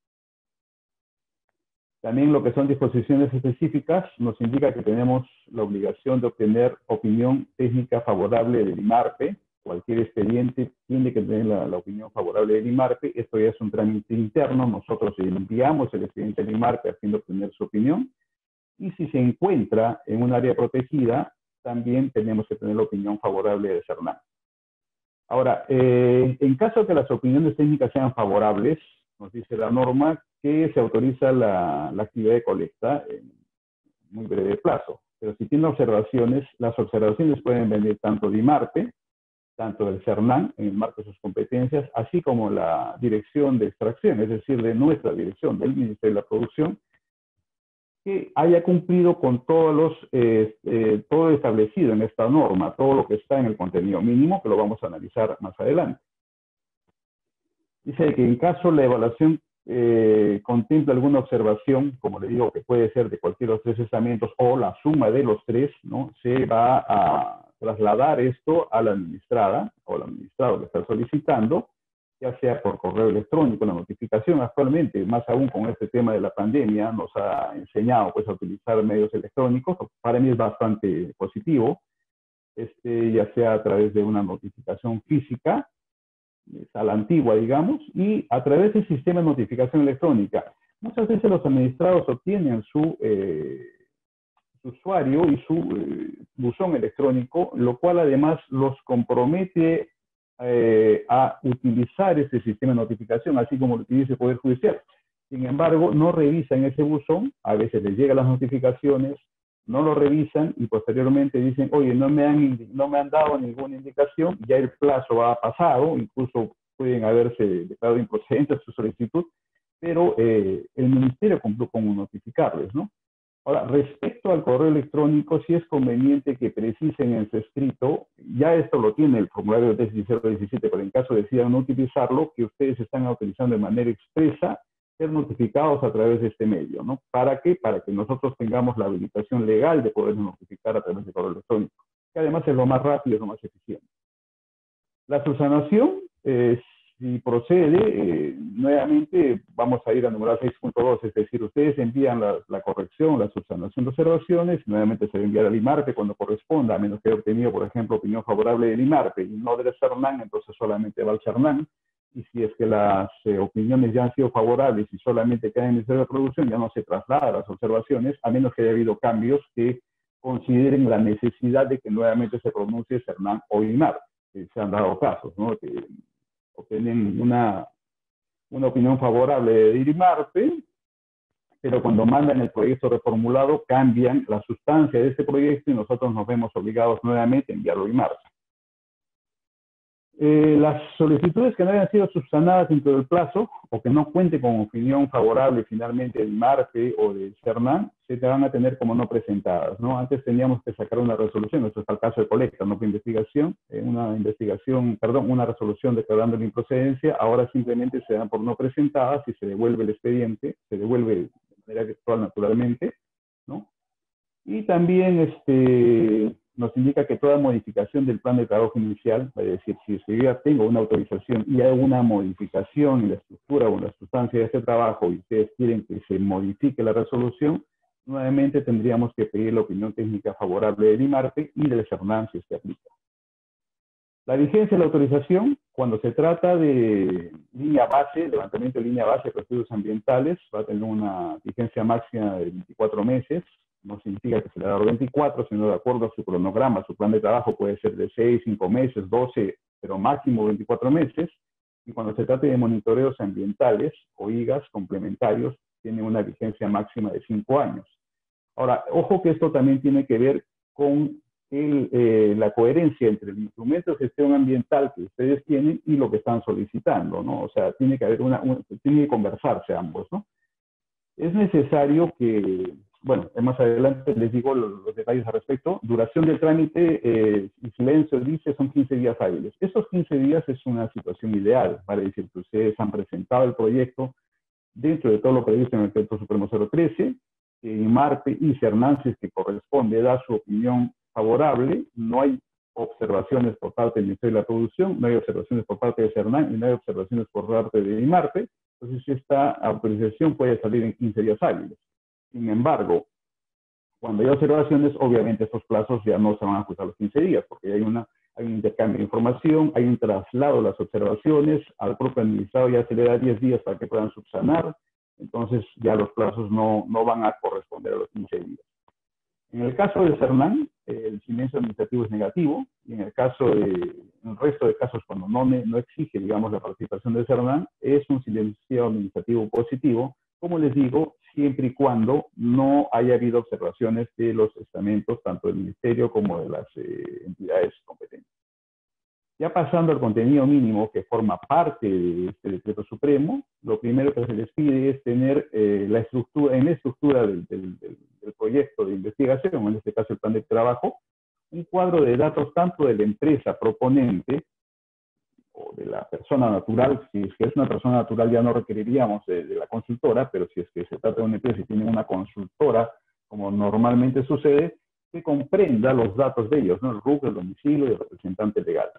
También lo que son disposiciones específicas nos indica que tenemos la obligación de obtener opinión técnica favorable del IMARPE. Cualquier expediente tiene que tener la, la opinión favorable del IMARPE. Esto ya es un trámite interno. Nosotros enviamos el expediente al IMARPE a fin de obtener su opinión. Y si se encuentra en un área protegida, también tenemos que tener la opinión favorable de CERNAM. Ahora, eh, en caso de que las opiniones técnicas sean favorables, nos dice la norma que se autoriza la, la actividad de colecta en muy breve plazo. Pero si tiene observaciones, las observaciones pueden venir tanto de IMARPE, tanto del CERNAM, en el marco de sus competencias, así como la dirección de extracción, es decir, de nuestra dirección, del Ministerio de la Producción, que haya cumplido con todos los, eh, eh, todo establecido en esta norma, todo lo que está en el contenido mínimo, que lo vamos a analizar más adelante. Dice que en caso la evaluación eh, contempla alguna observación, como le digo, que puede ser de cualquiera de los tres estamentos o la suma de los tres, ¿no? Se va a trasladar esto a la administrada o al administrado que está solicitando, ya sea por correo electrónico. La notificación actualmente, más aún con este tema de la pandemia, nos ha enseñado pues, a utilizar medios electrónicos. Para mí es bastante positivo, este, ya sea a través de una notificación física, a la antigua, digamos, y a través del sistema de notificación electrónica. Muchas veces los administrados obtienen su, eh, su usuario y su eh, buzón electrónico, lo cual además los compromete eh, a utilizar ese sistema de notificación, así como lo utiliza el Poder Judicial. Sin embargo, no revisan ese buzón, a veces les llegan las notificaciones, no lo revisan y posteriormente dicen, oye, no me han, no me han dado ninguna indicación, ya el plazo ha pasado, incluso pueden haberse declarado improcedente su solicitud, pero eh, el ministerio cumplió con notificarles, ¿no? Ahora, respecto al correo electrónico, sí es conveniente que precisen en su escrito, ya esto lo tiene el formulario de cero diecisiete, pero en caso decidan no utilizarlo, que ustedes están utilizando de manera expresa ser notificados a través de este medio, ¿no? ¿Para qué? Para que nosotros tengamos la habilitación legal de poder notificar a través de correo electrónico, que además es lo más rápido, es lo más eficiente. La subsanación, eh, si procede, eh, nuevamente vamos a ir a numeral seis punto dos, es decir, ustedes envían la, la corrección, la subsanación de observaciones, nuevamente se va a enviar al IMARPE cuando corresponda, a menos que haya obtenido, por ejemplo, opinión favorable del IMARPE y no del CERNAM, entonces solamente va al CERNAM. Y si es que las eh, opiniones ya han sido favorables y solamente quedan en el Ministerio de Producción, ya no se traslada las observaciones, a menos que haya habido cambios que consideren la necesidad de que nuevamente se pronuncie CERNAM o IMARPE. Que se han dado casos, ¿no? Que obtienen una, una opinión favorable de IMARPE, pero cuando mandan el proyecto reformulado cambian la sustancia de ese proyecto y nosotros nos vemos obligados nuevamente a enviarlo a IMARPE. Eh, las solicitudes que no hayan sido subsanadas dentro del plazo o que no cuenten con opinión favorable finalmente del IMARPE o del CERNAM, se te van a tener como no presentadas, ¿no? Antes teníamos que sacar una resolución, esto es el caso de colecta, no fue investigación, eh, una investigación, perdón, una resolución declarando la improcedencia, ahora simplemente se dan por no presentadas y se devuelve el expediente, se devuelve de manera virtual naturalmente, ¿no? Y también este, nos indica que toda modificación del plan de trabajo inicial, es decir, si yo ya tengo una autorización y hay una modificación en la estructura o en la sustancia de este trabajo y ustedes quieren que se modifique la resolución, nuevamente tendríamos que pedir la opinión técnica favorable del IMARPE y del CERNAM si es que aplica. La vigencia de la autorización, cuando se trata de línea base, levantamiento de línea base de estudios ambientales, va a tener una vigencia máxima de veinticuatro meses. No significa que se le ha dado veinticuatro, sino de acuerdo a su cronograma, su plan de trabajo puede ser de seis, cinco meses, doce, pero máximo veinticuatro meses. Y cuando se trate de monitoreos ambientales o I G As complementarios, tiene una vigencia máxima de cinco años. Ahora, ojo que esto también tiene que ver con el, eh, la coherencia entre el instrumento de gestión ambiental que ustedes tienen y lo que están solicitando, ¿no? O sea, tiene que haber una, una tiene que conversarse ambos, ¿no? Es necesario que, bueno, más adelante les digo los, los detalles al respecto. Duración del trámite, eh, y silencio dice, son quince días hábiles. Esos quince días es una situación ideal, para decir que ustedes han presentado el proyecto dentro de todo lo previsto en el Decreto Supremo cero trece, que IMARPE y CERNAN, si es que corresponde, da su opinión favorable, no hay observaciones por parte del Ministerio de la Producción, no hay observaciones por parte de CERNAN y no hay observaciones por parte de IMARPE. Entonces, esta autorización puede salir en quince días hábiles. Sin embargo, cuando hay observaciones, obviamente estos plazos ya no se van a ajustar a los quince días, porque hay, una, hay un intercambio de información, hay un traslado de las observaciones, al propio administrado ya se le da diez días para que puedan subsanar, entonces ya los plazos no, no van a corresponder a los quince días. En el caso de CERNAN, el silencio administrativo es negativo, y en el caso de, en el resto de casos, cuando no, no exige, digamos, la participación de CERNAN, es un silencio administrativo positivo, como les digo, siempre y cuando no haya habido observaciones de los estamentos, tanto del Ministerio como de las eh, entidades competentes. Ya pasando al contenido mínimo que forma parte de este decreto supremo, lo primero que se les pide es tener eh, la estructura, en la estructura del, del, del, del proyecto de investigación, en este caso el plan de trabajo, un cuadro de datos tanto de la empresa proponente o de la persona natural. Si es que es una persona natural ya no requeriríamos de, de la consultora, pero si es que se trata de una empresa y tiene una consultora, como normalmente sucede, que comprenda los datos de ellos, ¿no? El R U C, el domicilio y el representante legal.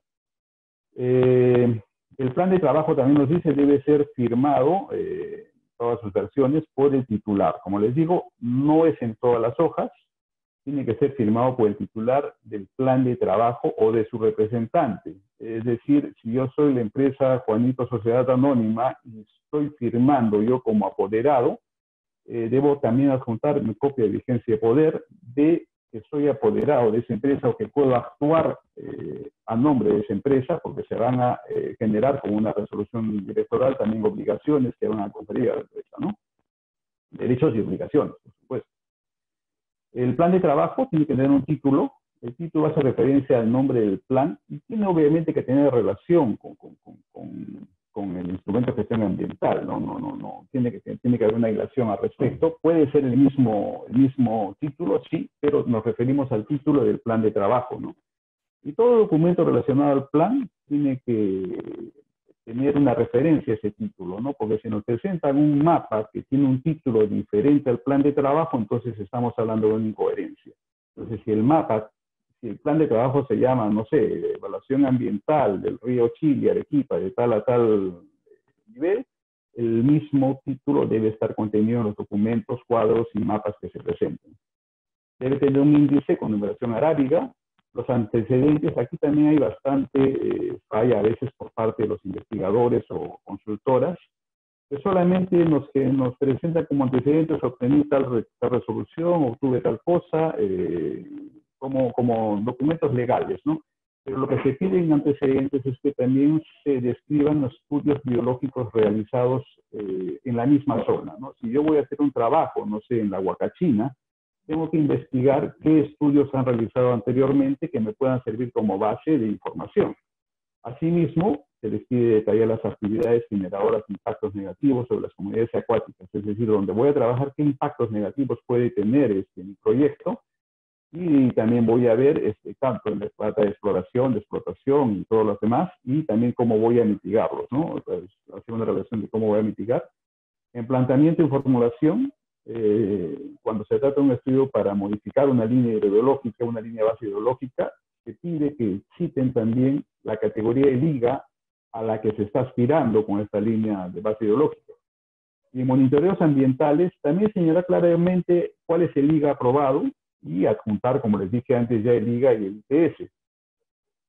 Eh, el plan de trabajo también nos dice debe ser firmado, eh, todas sus versiones, por el titular. Como les digo, no es en todas las hojas, tiene que ser firmado por el titular del plan de trabajo o de su representante. Es decir, si yo soy la empresa Juanito Sociedad Anónima y estoy firmando yo como apoderado, eh, debo también adjuntar mi copia de vigencia de poder de que soy apoderado de esa empresa o que puedo actuar eh, a nombre de esa empresa, porque se van a eh, generar con una resolución directoral también obligaciones que van a conferir a la empresa, ¿no? Derechos y obligaciones, por supuesto. El plan de trabajo tiene que tener un título. El título hace referencia al nombre del plan y tiene obviamente que tener relación con, con, con, con, con el instrumento de gestión ambiental. No, no, no, no. Tiene que, tiene que haber una relación al respecto. Puede ser el mismo, el mismo título, sí, pero nos referimos al título del plan de trabajo, ¿no? Y todo documento relacionado al plan tiene que tener una referencia a ese título, ¿no? Porque si nos presentan un mapa que tiene un título diferente al plan de trabajo, entonces estamos hablando de una incoherencia. Entonces, si el mapa, si el plan de trabajo se llama, no sé, evaluación ambiental del río Chile, Arequipa, de tal a tal nivel, el mismo título debe estar contenido en los documentos, cuadros y mapas que se presenten. Debe tener un índice con numeración arábiga. Los antecedentes, aquí también hay bastante eh, falla a veces por parte de los investigadores o consultoras, que solamente nos, que nos presentan como antecedentes: obtení tal, tal resolución, obtuve tal cosa, eh, como, como documentos legales, ¿no? Pero lo que se pide en antecedentes es que también se describan los estudios biológicos realizados eh, en la misma zona, ¿no? Si yo voy a hacer un trabajo, no sé, en la Huacachina, tengo que investigar qué estudios han realizado anteriormente que me puedan servir como base de información. Asimismo, se les pide detallar las actividades generadoras de impactos negativos sobre las comunidades acuáticas, es decir, donde voy a trabajar, qué impactos negativos puede tener este, mi proyecto, y también voy a ver este, tanto en la parte de exploración, de explotación y todos los demás, y también cómo voy a mitigarlos, ¿no? Entonces, hacer una relación de cómo voy a mitigar. En planteamiento y formulación, Eh, cuando se trata de un estudio para modificar una línea hidrológica, una línea base hidrológica, se pide que citen también la categoría de liga a la que se está aspirando con esta línea de base hidrológica. Y en monitoreos ambientales también señalar claramente cuál es el liga aprobado y adjuntar, como les dije antes, ya el liga y el I T S.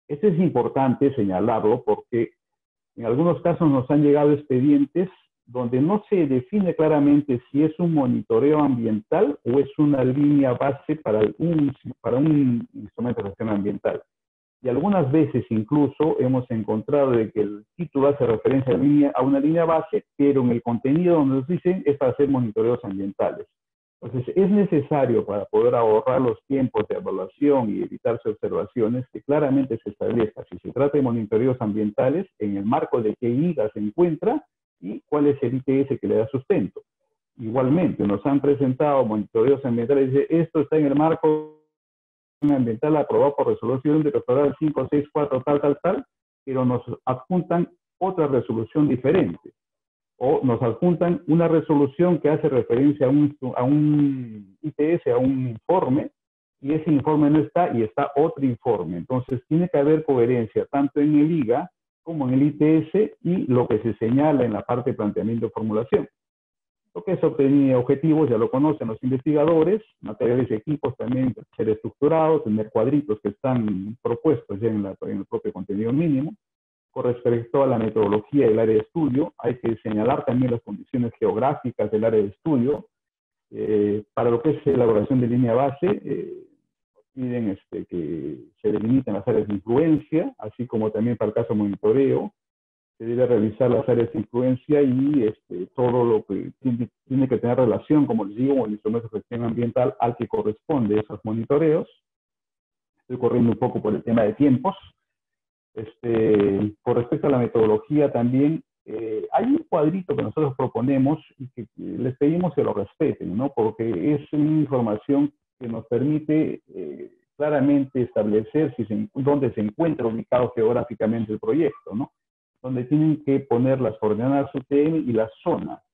Esto es importante señalarlo porque en algunos casos nos han llegado expedientes donde no se define claramente si es un monitoreo ambiental o es una línea base para un, para un instrumento de gestión ambiental. Y algunas veces incluso hemos encontrado de que el título hace referencia a, línea, a una línea base, pero en el contenido donde nos dicen es para hacer monitoreos ambientales. Entonces es necesario para poder ahorrar los tiempos de evaluación y evitarse observaciones que claramente se establezca si se trata de monitoreos ambientales, en el marco de qué I G A se encuentra y cuál es el I T S que le da sustento. Igualmente, nos han presentado monitoreos ambientales y dice, esto está en el marco ambiental aprobado por resolución directoral cinco seis cuatro tal, tal, tal, pero nos adjuntan otra resolución diferente. O nos adjuntan una resolución que hace referencia a un, a un I T S, a un informe, y ese informe no está y está otro informe. Entonces, tiene que haber coherencia tanto en el I G A como en el I T S y lo que se señala en la parte de planteamiento de formulación. Lo que es obtener objetivos, ya lo conocen los investigadores, materiales y equipos también ser estructurados, tener cuadritos que están propuestos ya en, la, en el propio contenido mínimo. Con respecto a la metodología del área de estudio, hay que señalar también las condiciones geográficas del área de estudio. Eh, para lo que es elaboración de línea base, eh, piden este, que se delimiten las áreas de influencia, así como también para el caso monitoreo, se debe revisar las áreas de influencia y este, todo lo que tiene, tiene que tener relación, como les digo, con el instrumento de gestión ambiental al que corresponde esos monitoreos. Estoy corriendo un poco por el tema de tiempos. Este, con respecto a la metodología también, eh, hay un cuadrito que nosotros proponemos y que, que les pedimos que lo respeten, ¿no? Porque es una información que nos permite eh, claramente establecer si se, dónde se encuentra ubicado geográficamente el proyecto, ¿no? Donde tienen que poner las coordenadas U T M y la zona.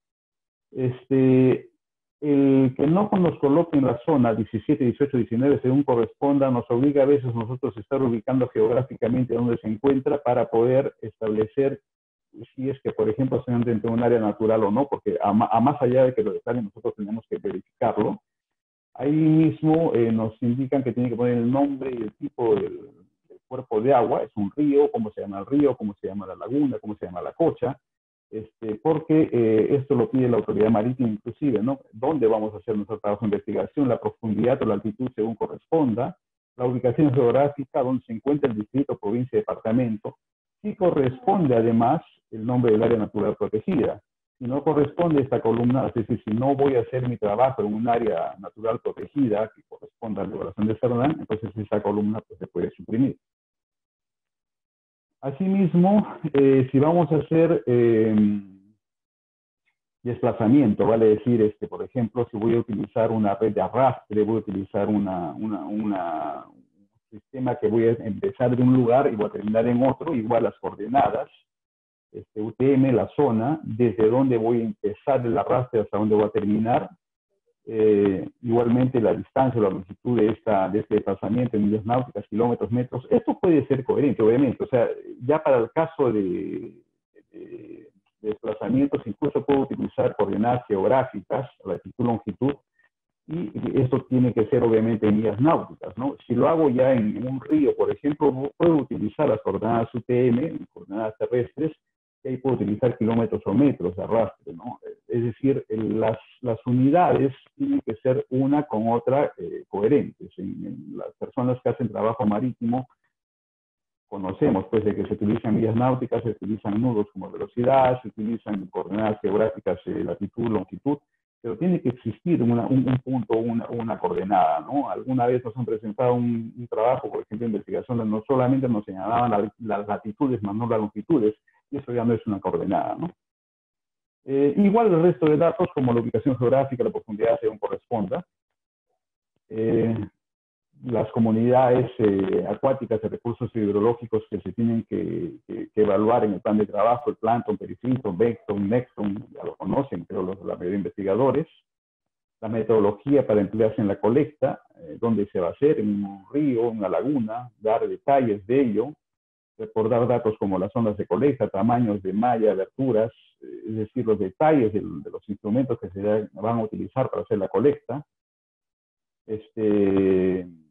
Este, el que no nos coloquen la zona diecisiete, dieciocho, diecinueve según corresponda, nos obliga a veces nosotros a estar ubicando geográficamente dónde se encuentra para poder establecer si es que, por ejemplo, se encuentra dentro de un área natural o no, porque a, a más allá de que lo detallen, nosotros tenemos que verificarlo. Ahí mismo eh, nos indican que tiene que poner el nombre y el tipo del, del cuerpo de agua, es un río, cómo se llama el río, cómo se llama la laguna, cómo se llama la cocha, este, porque eh, esto lo pide la autoridad marítima inclusive, ¿no? ¿Dónde vamos a hacer nuestro trabajo de investigación? La profundidad o la altitud según corresponda, la ubicación geográfica, donde se encuentra el distrito, provincia, departamento, si corresponde además el nombre del área natural protegida. Si no corresponde esta columna, es decir, si no voy a hacer mi trabajo en un área natural protegida que corresponda a la evaluación de Cernam, entonces esa columna pues, se puede suprimir. Asimismo, eh, si vamos a hacer eh, desplazamiento, vale decir, este, por ejemplo, si voy a utilizar una red de arrastre, voy a utilizar una, una, una, un sistema que voy a empezar de un lugar y voy a terminar en otro, igual las coordenadas, este, U T M, la zona, desde dónde voy a empezar el arrastre hasta dónde voy a terminar, eh, igualmente la distancia o la longitud de, esta, de este desplazamiento en millas náuticas, kilómetros, metros, esto puede ser coherente, obviamente, o sea, ya para el caso de, de, de desplazamientos, incluso puedo utilizar coordenadas geográficas, latitud, longitud, y esto tiene que ser obviamente en millas náuticas, ¿no? Si lo hago ya en, en un río, por ejemplo, puedo utilizar las coordenadas U T M, coordenadas terrestres, y ahí puedo utilizar kilómetros o metros de arrastre, ¿no? Es decir, las, las unidades tienen que ser una con otra eh, coherentes. En, en las personas que hacen trabajo marítimo conocemos pues de que se utilizan millas náuticas, se utilizan nudos como velocidad, se utilizan coordenadas geográficas, eh, latitud, longitud, pero tiene que existir una, un, un punto, una, una coordenada, ¿no? Alguna vez nos han presentado un, un trabajo, por ejemplo, de investigación, donde no solamente nos señalaban la, las latitudes, más no las longitudes, y eso ya no es una coordenada, ¿no? Eh, igual el resto de datos, como la ubicación geográfica, la profundidad, según corresponda. Eh, las comunidades eh, acuáticas de recursos hidrológicos que se tienen que, que, que evaluar en el plan de trabajo, el plancton, perifrito, vecton, necton, ya lo conocen, creo, los, la mayoría de investigadores. La metodología para emplearse en la colecta, eh, dónde se va a hacer, en un río, en una laguna, dar detalles de ello, recordar datos como las ondas de colecta, tamaños de malla, aberturas, eh, es decir, los detalles de, de los instrumentos que se van a utilizar para hacer la colecta. Este,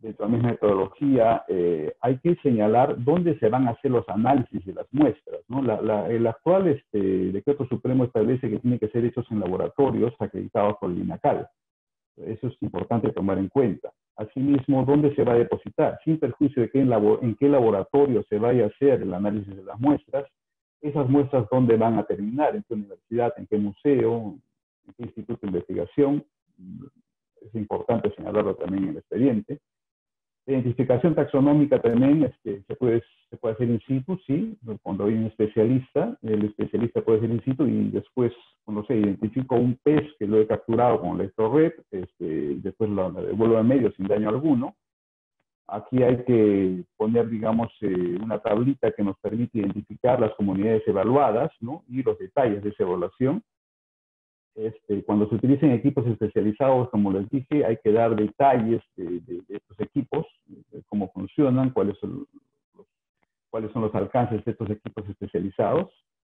dentro de la misma metodología, eh, hay que señalar dónde se van a hacer los análisis de las muestras, ¿no? La, la, el actual este, decreto supremo establece que tienen que ser hechos en laboratorios acreditados por el INACAL. Eso es importante tomar en cuenta. Asimismo, ¿dónde se va a depositar? Sin perjuicio de que en, labo, en qué laboratorio se vaya a hacer el análisis de las muestras, esas muestras dónde van a terminar, en qué universidad, en qué museo, en qué instituto de investigación. Es importante señalarlo también en el expediente. Identificación taxonómica también este, se, puede, se puede hacer in situ, sí, cuando hay un especialista, el especialista puede hacer in situ y después, cuando se identifica un pez que lo he capturado con la electrored, este, después lo, lo devuelvo al medio sin daño alguno. Aquí hay que poner, digamos, eh, una tablita que nos permite identificar las comunidades evaluadas, ¿no? Y los detalles de esa evaluación. Este, cuando se utilicen equipos especializados, como les dije, hay que dar detalles de, de, de estos equipos, de cómo funcionan, cuáles son, los, cuáles son los alcances de estos equipos especializados.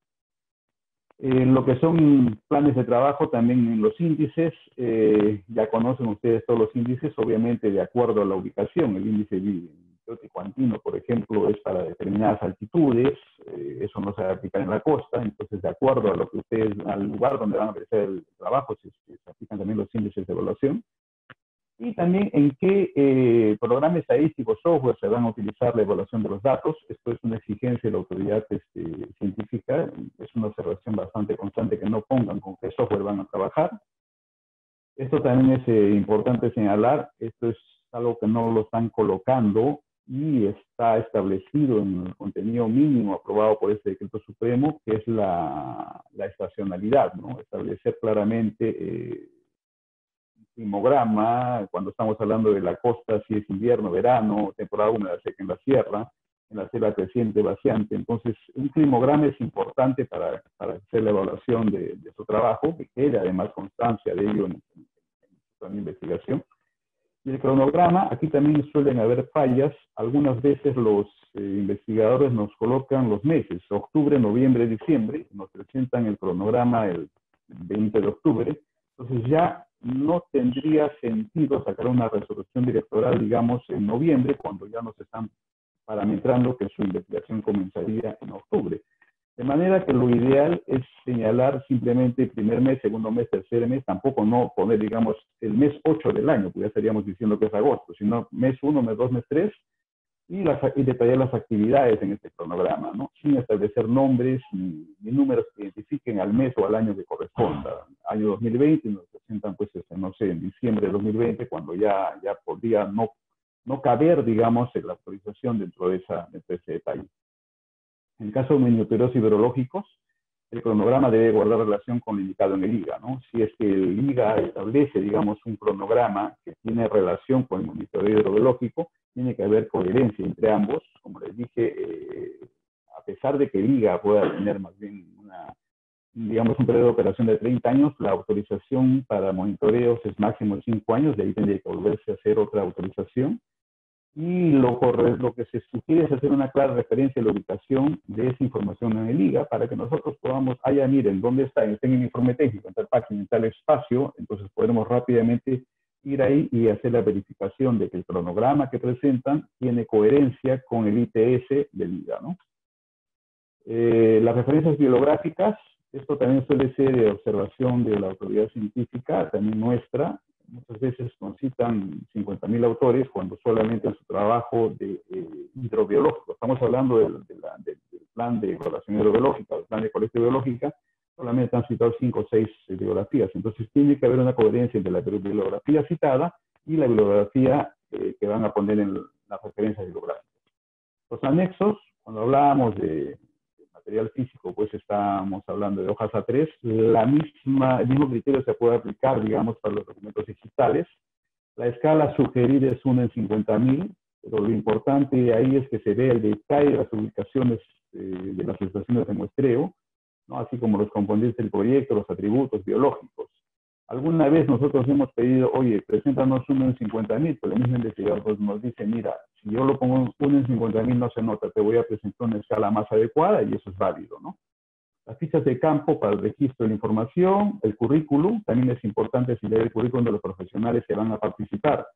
Eh, lo que son planes de trabajo, también en los índices, eh, ya conocen ustedes todos los índices, obviamente de acuerdo a la ubicación. El índice teotihuacano, por ejemplo, es para determinadas altitudes, eh, eso no se va a aplicar en la costa, entonces de acuerdo a lo que ustedes, al lugar donde van a realizar el trabajo, se, se aplican también los índices de evaluación. Y también en qué eh, programa estadístico, software se van a utilizar la evaluación de los datos. Esto es una exigencia de la autoridad este, científica. Es una observación bastante constante que no pongan con qué software van a trabajar. Esto también es eh, importante señalar. Esto es algo que no lo están colocando y está establecido en el contenido mínimo aprobado por este decreto supremo, que es la, la estacionalidad, ¿no? Establecer claramente eh, climograma, cuando estamos hablando de la costa, si es invierno, verano, temporada húmeda, seca en la sierra, en la selva creciente, vaciante. Entonces, un climograma es importante para, para hacer la evaluación de, de su trabajo, que quede además constancia de ello en, en, en su investigación. Y el cronograma, aquí también suelen haber fallas. Algunas veces los eh, investigadores nos colocan los meses, octubre, noviembre, diciembre, nos presentan el cronograma el veinte de octubre. Entonces ya no tendría sentido sacar una resolución directoral, digamos, en noviembre, cuando ya nos están parametrando que su investigación comenzaría en octubre. De manera que lo ideal es señalar simplemente primer mes, segundo mes, tercer mes, tampoco no poner, digamos, el mes ocho del año, pues ya estaríamos diciendo que es agosto, sino mes uno, mes dos, mes tres, y, las, y detallar las actividades en este cronograma, ¿no? Sin establecer nombres ni, ni números que identifiquen al mes o al año que corresponda. Año dos mil veinte, nos presentan, pues, este, no sé, en diciembre de dos mil veinte, cuando ya, ya podría no, no caber, digamos, la autorización dentro de, esa, dentro de ese detalle. En el caso de monitoreo ciberológicos, el cronograma debe guardar relación con lo indicado en el I G A, ¿no? Si es que el I G A establece, digamos, un cronograma que tiene relación con el monitoreo hidrológico, tiene que haber coherencia entre ambos. Como les dije, eh, a pesar de que el I G A pueda tener más bien una, digamos, un periodo de operación de treinta años, la autorización para monitoreos es máximo de cinco años, de ahí tendría que volverse a hacer otra autorización. Y lo, lo que se sugiere es hacer una clara referencia a la ubicación de esa información en el I G A para que nosotros podamos, ah, ya miren, ¿dónde está? Estén en el informe técnico, en tal página, en tal espacio, entonces podremos rápidamente ir ahí y hacer la verificación de que el cronograma que presentan tiene coherencia con el I T S del I G A, ¿no? Eh, las referencias bibliográficas, esto también suele ser de observación de la autoridad científica, también nuestra. Muchas veces nos citan cincuenta mil autores cuando solamente en su trabajo de eh, hidrobiológico, estamos hablando del, de la, del, del plan de evaluación hidrobiológica, del plan de colecta biológica, solamente han citado cinco o seis bibliografías. Entonces tiene que haber una coherencia entre la bibliografía citada y la bibliografía eh, que van a poner en las referencias bibliográficas. Los anexos, cuando hablábamos de material físico, pues estábamos hablando de hojas A tres, la misma, el mismo criterio se puede aplicar, digamos, para los documentos digitales. La escala sugerida es uno en cincuenta mil, pero lo importante ahí es que se vea el detalle de las ubicaciones eh, de las estaciones de muestreo, ¿no? Así como los componentes del proyecto, los atributos biológicos. Alguna vez nosotros hemos pedido, oye, preséntanos uno en cincuenta mil, pero el mismo investigador nos dice, mira, si yo lo pongo uno en cincuenta mil no se nota, te voy a presentar una escala más adecuada y eso es válido, ¿no? Las fichas de campo para el registro de la información, el currículum, también es importante si leer el currículum de los profesionales que van a participar.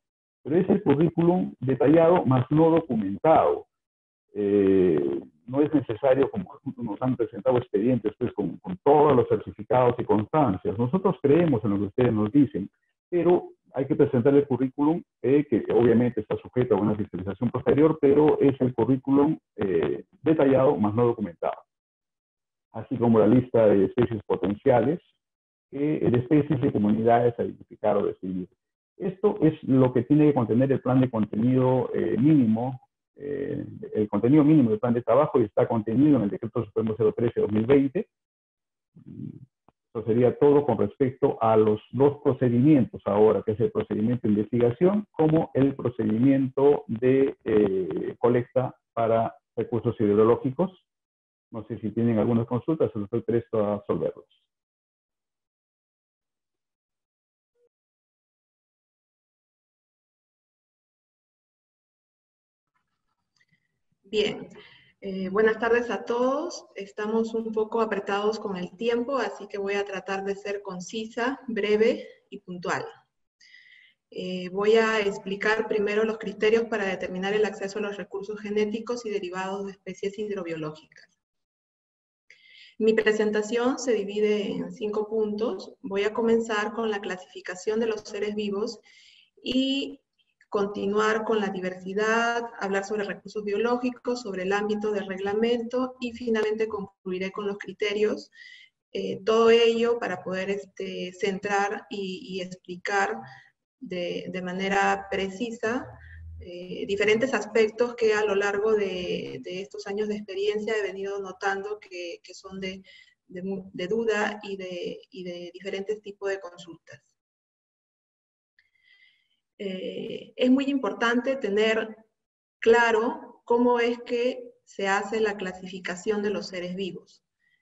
pero es el currículum detallado más no documentado. Eh, no es necesario, como nos han presentado expedientes, pues con, con todos los certificados y constancias. Nosotros creemos en lo que ustedes nos dicen, pero hay que presentar el currículum, eh, que obviamente está sujeto a una fiscalización posterior, pero es el currículum eh, detallado más no documentado, así como la lista de especies potenciales, eh, de especies y comunidades a identificar o decidir. Esto es lo que tiene que contener el plan de contenido eh, mínimo, eh, el contenido mínimo del plan de trabajo, y está contenido en el Decreto Supremo cero trece de dos mil veinte. Eso sería todo con respecto a los dos procedimientos ahora, que es el procedimiento de investigación como el procedimiento de eh, colecta para recursos hidrológicos. No sé si tienen algunas consultas, se los estoy presto a resolverlos. Bien, eh, buenas tardes a todos. Estamos un poco apretados con el tiempo, así que voy a tratar de ser concisa, breve y puntual. Eh, voy a explicar primero los criterios para determinar el acceso a los recursos genéticos y derivados de especies hidrobiológicas. Mi presentación se divide en cinco puntos. Voy a comenzar con la clasificación de los seres vivos y continuar con la diversidad, hablar sobre recursos biológicos, sobre el ámbito del reglamento y finalmente concluiré con los criterios. Eh, todo ello para poder este, centrar y, y explicar de, de manera precisa eh, diferentes aspectos que a lo largo de, de estos años de experiencia he venido notando que, que son de, de, de duda y de, y de diferentes tipos de consultas. Eh, es muy importante tener claro cómo es que se hace la clasificación de los seres vivos.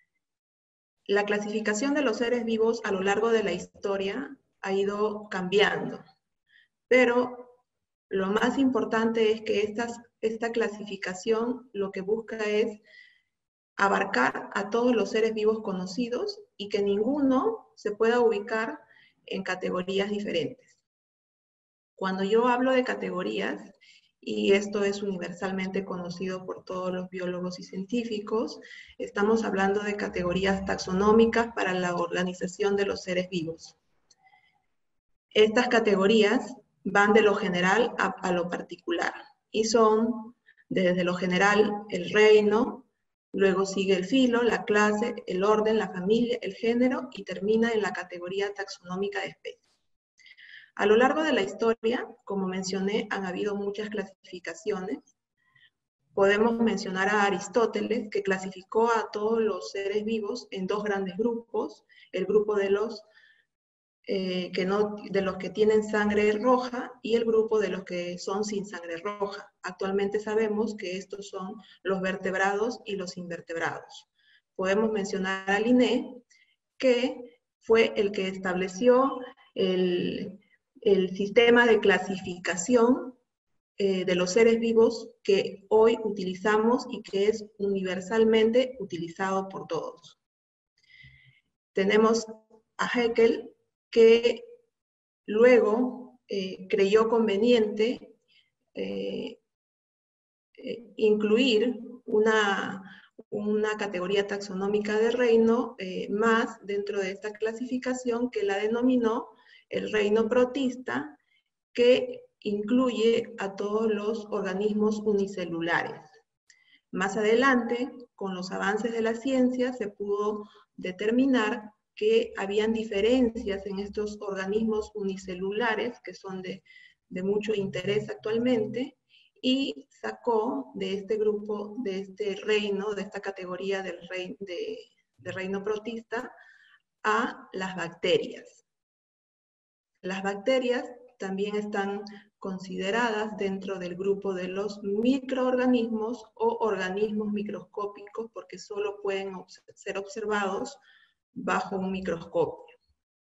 La clasificación de los seres vivos a lo largo de la historia ha ido cambiando, pero lo más importante es que estas, esta clasificación lo que busca es abarcar a todos los seres vivos conocidos y que ninguno se pueda ubicar en categorías diferentes. Cuando yo hablo de categorías, y esto es universalmente conocido por todos los biólogos y científicos, estamos hablando de categorías taxonómicas para la organización de los seres vivos. Estas categorías van de lo general a, a lo particular, y son desde lo general el reino, luego sigue el filo, la clase, el orden, la familia, el género, y termina en la categoría taxonómica de especies. A lo largo de la historia, como mencioné, han habido muchas clasificaciones. Podemos mencionar a Aristóteles, que clasificó a todos los seres vivos en dos grandes grupos, el grupo de los, eh, que, no, de los que tienen sangre roja y el grupo de los que son sin sangre roja. Actualmente sabemos que estos son los vertebrados y los invertebrados. Podemos mencionar a Linné, que fue el que estableció el... el sistema de clasificación eh, de los seres vivos que hoy utilizamos y que es universalmente utilizado por todos. Tenemos a Haeckel, que luego eh, creyó conveniente eh, eh, incluir una, una categoría taxonómica de reino eh, más dentro de esta clasificación, que la denominó el reino protista, que incluye a todos los organismos unicelulares. Más adelante, con los avances de la ciencia, se pudo determinar que habían diferencias en estos organismos unicelulares, que son de, de mucho interés actualmente, y sacó de este grupo, de este reino, de esta categoría del rey, de, de reino protista, a las bacterias. Las bacterias también están consideradas dentro del grupo de los microorganismos o organismos microscópicos, porque solo pueden obs- ser observados bajo un microscopio.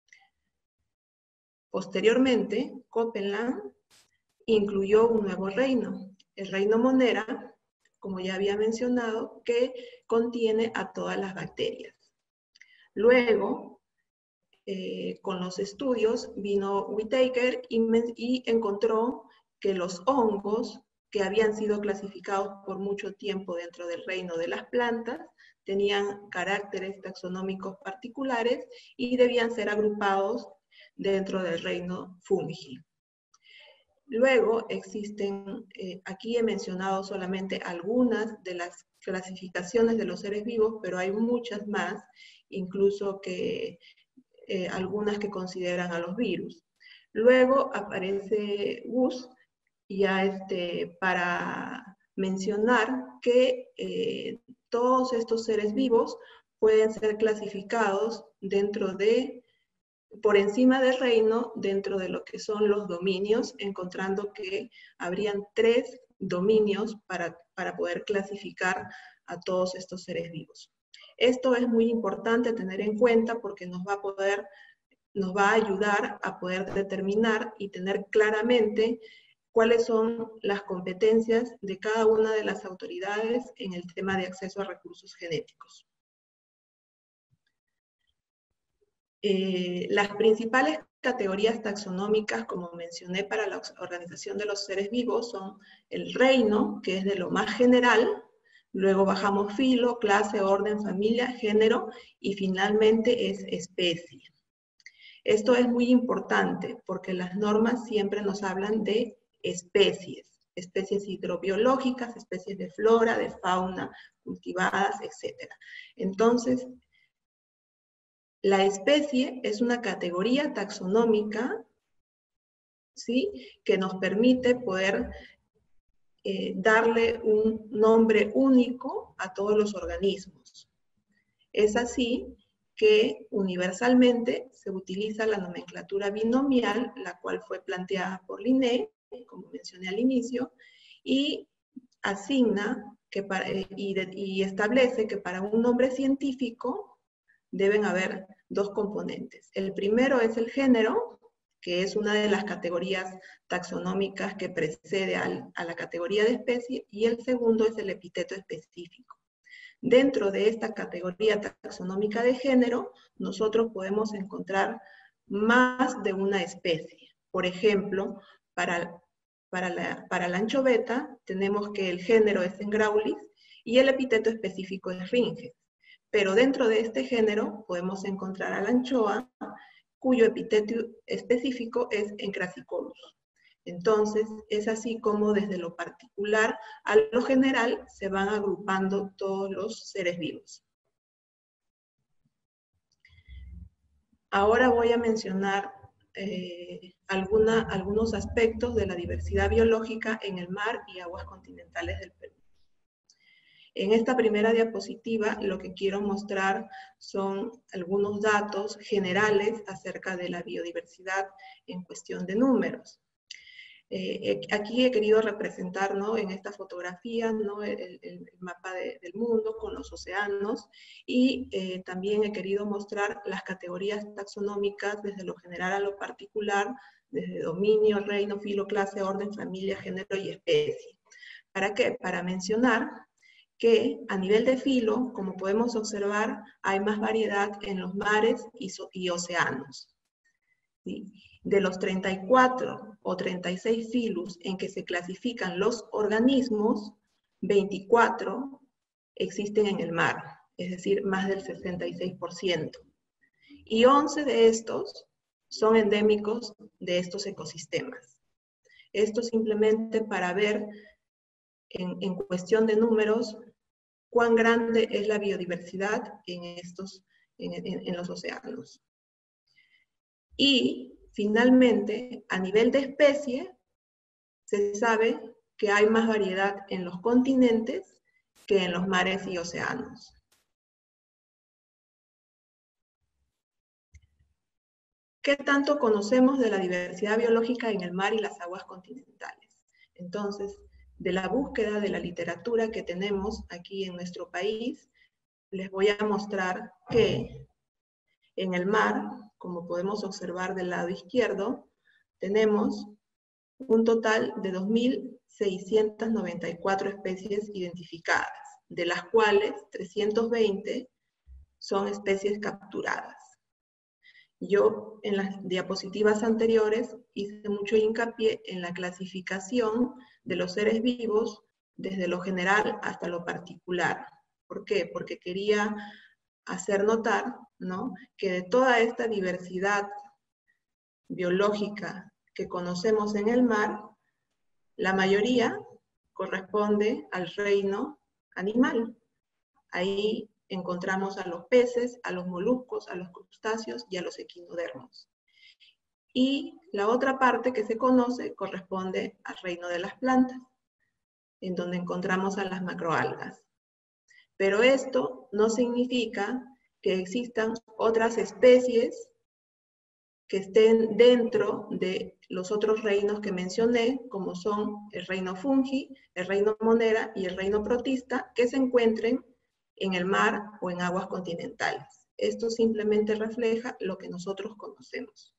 Posteriormente, Copeland incluyó un nuevo reino, el reino Monera, como ya había mencionado, que contiene a todas las bacterias. Luego, Eh, con los estudios, vino Whittaker y, y encontró que los hongos que habían sido clasificados por mucho tiempo dentro del reino de las plantas tenían caracteres taxonómicos particulares y debían ser agrupados dentro del reino fungi. Luego existen, eh, aquí he mencionado solamente algunas de las clasificaciones de los seres vivos, pero hay muchas más, incluso que eh, algunas que consideran a los virus. Luego aparece Gus, ya este, para mencionar que eh, todos estos seres vivos pueden ser clasificados dentro de, por encima del reino, dentro de lo que son los dominios, encontrando que habrían tres dominios para, para poder clasificar a todos estos seres vivos. Esto es muy importante tener en cuenta porque nos va a poder, nos va a ayudar a poder determinar y tener claramente cuáles son las competencias de cada una de las autoridades en el tema de acceso a recursos genéticos. Eh, las principales categorías taxonómicas, como mencioné, para la organización de los seres vivos son el reino, que es de lo más general, luego bajamos filo, clase, orden, familia, género, y finalmente es especie. Esto es muy importante porque las normas siempre nos hablan de especies, especies hidrobiológicas, especies de flora, de fauna, cultivadas, etcétera. Entonces, la especie es una categoría taxonómica, ¿sí?, que nos permite poder eh, darle un nombre único a todos los organismos. Es así que universalmente se utiliza la nomenclatura binomial, la cual fue planteada por Linné, como mencioné al inicio, y asigna que para, y, de, y establece que para un nombre científico deben haber dos componentes. El primero es el género, que es una de las categorías taxonómicas que precede al, a la categoría de especie, y el segundo es el epíteto específico. Dentro de esta categoría taxonómica de género, nosotros podemos encontrar más de una especie. Por ejemplo, para, para, la, para la anchoveta tenemos que el género es Engraulis y el epíteto específico es Ringes. Pero dentro de este género podemos encontrar a la anchoa, cuyo epíteto específico es Encrasicolus. Entonces, es así como desde lo particular a lo general se van agrupando todos los seres vivos. Ahora voy a mencionar eh, alguna, algunos aspectos de la diversidad biológica en el mar y aguas continentales del Perú. En esta primera diapositiva lo que quiero mostrar son algunos datos generales acerca de la biodiversidad en cuestión de números. Eh, aquí he querido representar, ¿no?, en esta fotografía, ¿no?, el, el mapa de, del mundo con los océanos, y eh, también he querido mostrar las categorías taxonómicas desde lo general a lo particular, desde dominio, reino, filo, clase, orden, familia, género y especie. ¿Para qué? Para mencionar que a nivel de filo, como podemos observar, hay más variedad en los mares y, so y océanos. ¿Sí? De los treinta y cuatro o treinta y seis filus en que se clasifican los organismos, veinticuatro existen en el mar, es decir, más del sesenta y seis por ciento. Y once de estos son endémicos de estos ecosistemas. Esto simplemente para ver en, en cuestión de números cuán grande es la biodiversidad en, estos, en, en, en los océanos. Y finalmente, a nivel de especie, se sabe que hay más variedad en los continentes que en los mares y océanos. ¿Qué tanto conocemos de la diversidad biológica en el mar y las aguas continentales? Entonces, de la búsqueda de la literatura que tenemos aquí en nuestro país, les voy a mostrar que en el mar, como podemos observar del lado izquierdo, tenemos un total de dos mil seiscientas noventa y cuatro especies identificadas, de las cuales trescientas veinte son especies capturadas. Yo en las diapositivas anteriores hice mucho hincapié en la clasificación de los seres vivos desde lo general hasta lo particular. ¿Por qué? Porque quería hacer notar, ¿no?, que de toda esta diversidad biológica que conocemos en el mar, la mayoría corresponde al reino animal. Ahí encontramos a los peces, a los moluscos, a los crustáceos y a los equinodermos. Y la otra parte que se conoce corresponde al reino de las plantas, en donde encontramos a las macroalgas. Pero esto no significa que existan otras especies que estén dentro de los otros reinos que mencioné, como son el reino fungi, el reino monera y el reino protista, que se encuentren en el mar o en aguas continentales. Esto simplemente refleja lo que nosotros conocemos.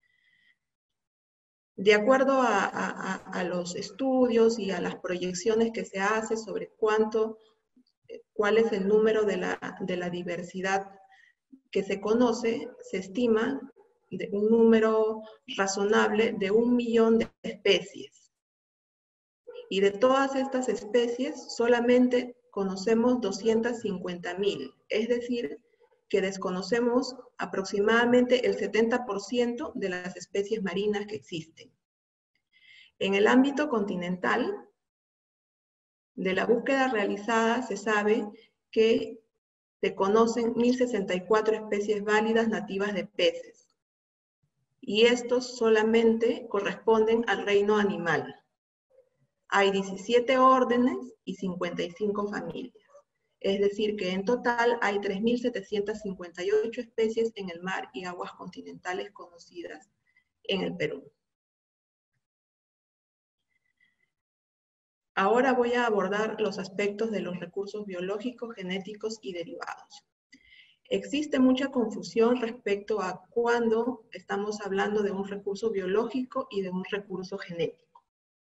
De acuerdo a, a, a los estudios y a las proyecciones que se hace sobre cuánto, cuál es el número de la, de la diversidad que se conoce, se estima de un número razonable de un millón de especies. Y de todas estas especies, solamente conocemos doscientas cincuenta mil, es decir, que desconocemos aproximadamente el setenta por ciento de las especies marinas que existen. En el ámbito continental, de la búsqueda realizada se sabe que se conocen mil sesenta y cuatro especies válidas nativas de peces. Y estos solamente corresponden al reino animal. Hay diecisiete órdenes y cincuenta y cinco familias. Es decir, que en total hay tres mil setecientas cincuenta y ocho especies en el mar y aguas continentales conocidas en el Perú. Ahora voy a abordar los aspectos de los recursos biológicos, genéticos y derivados. Existe mucha confusión respecto a cuándo estamos hablando de un recurso biológico y de un recurso genético.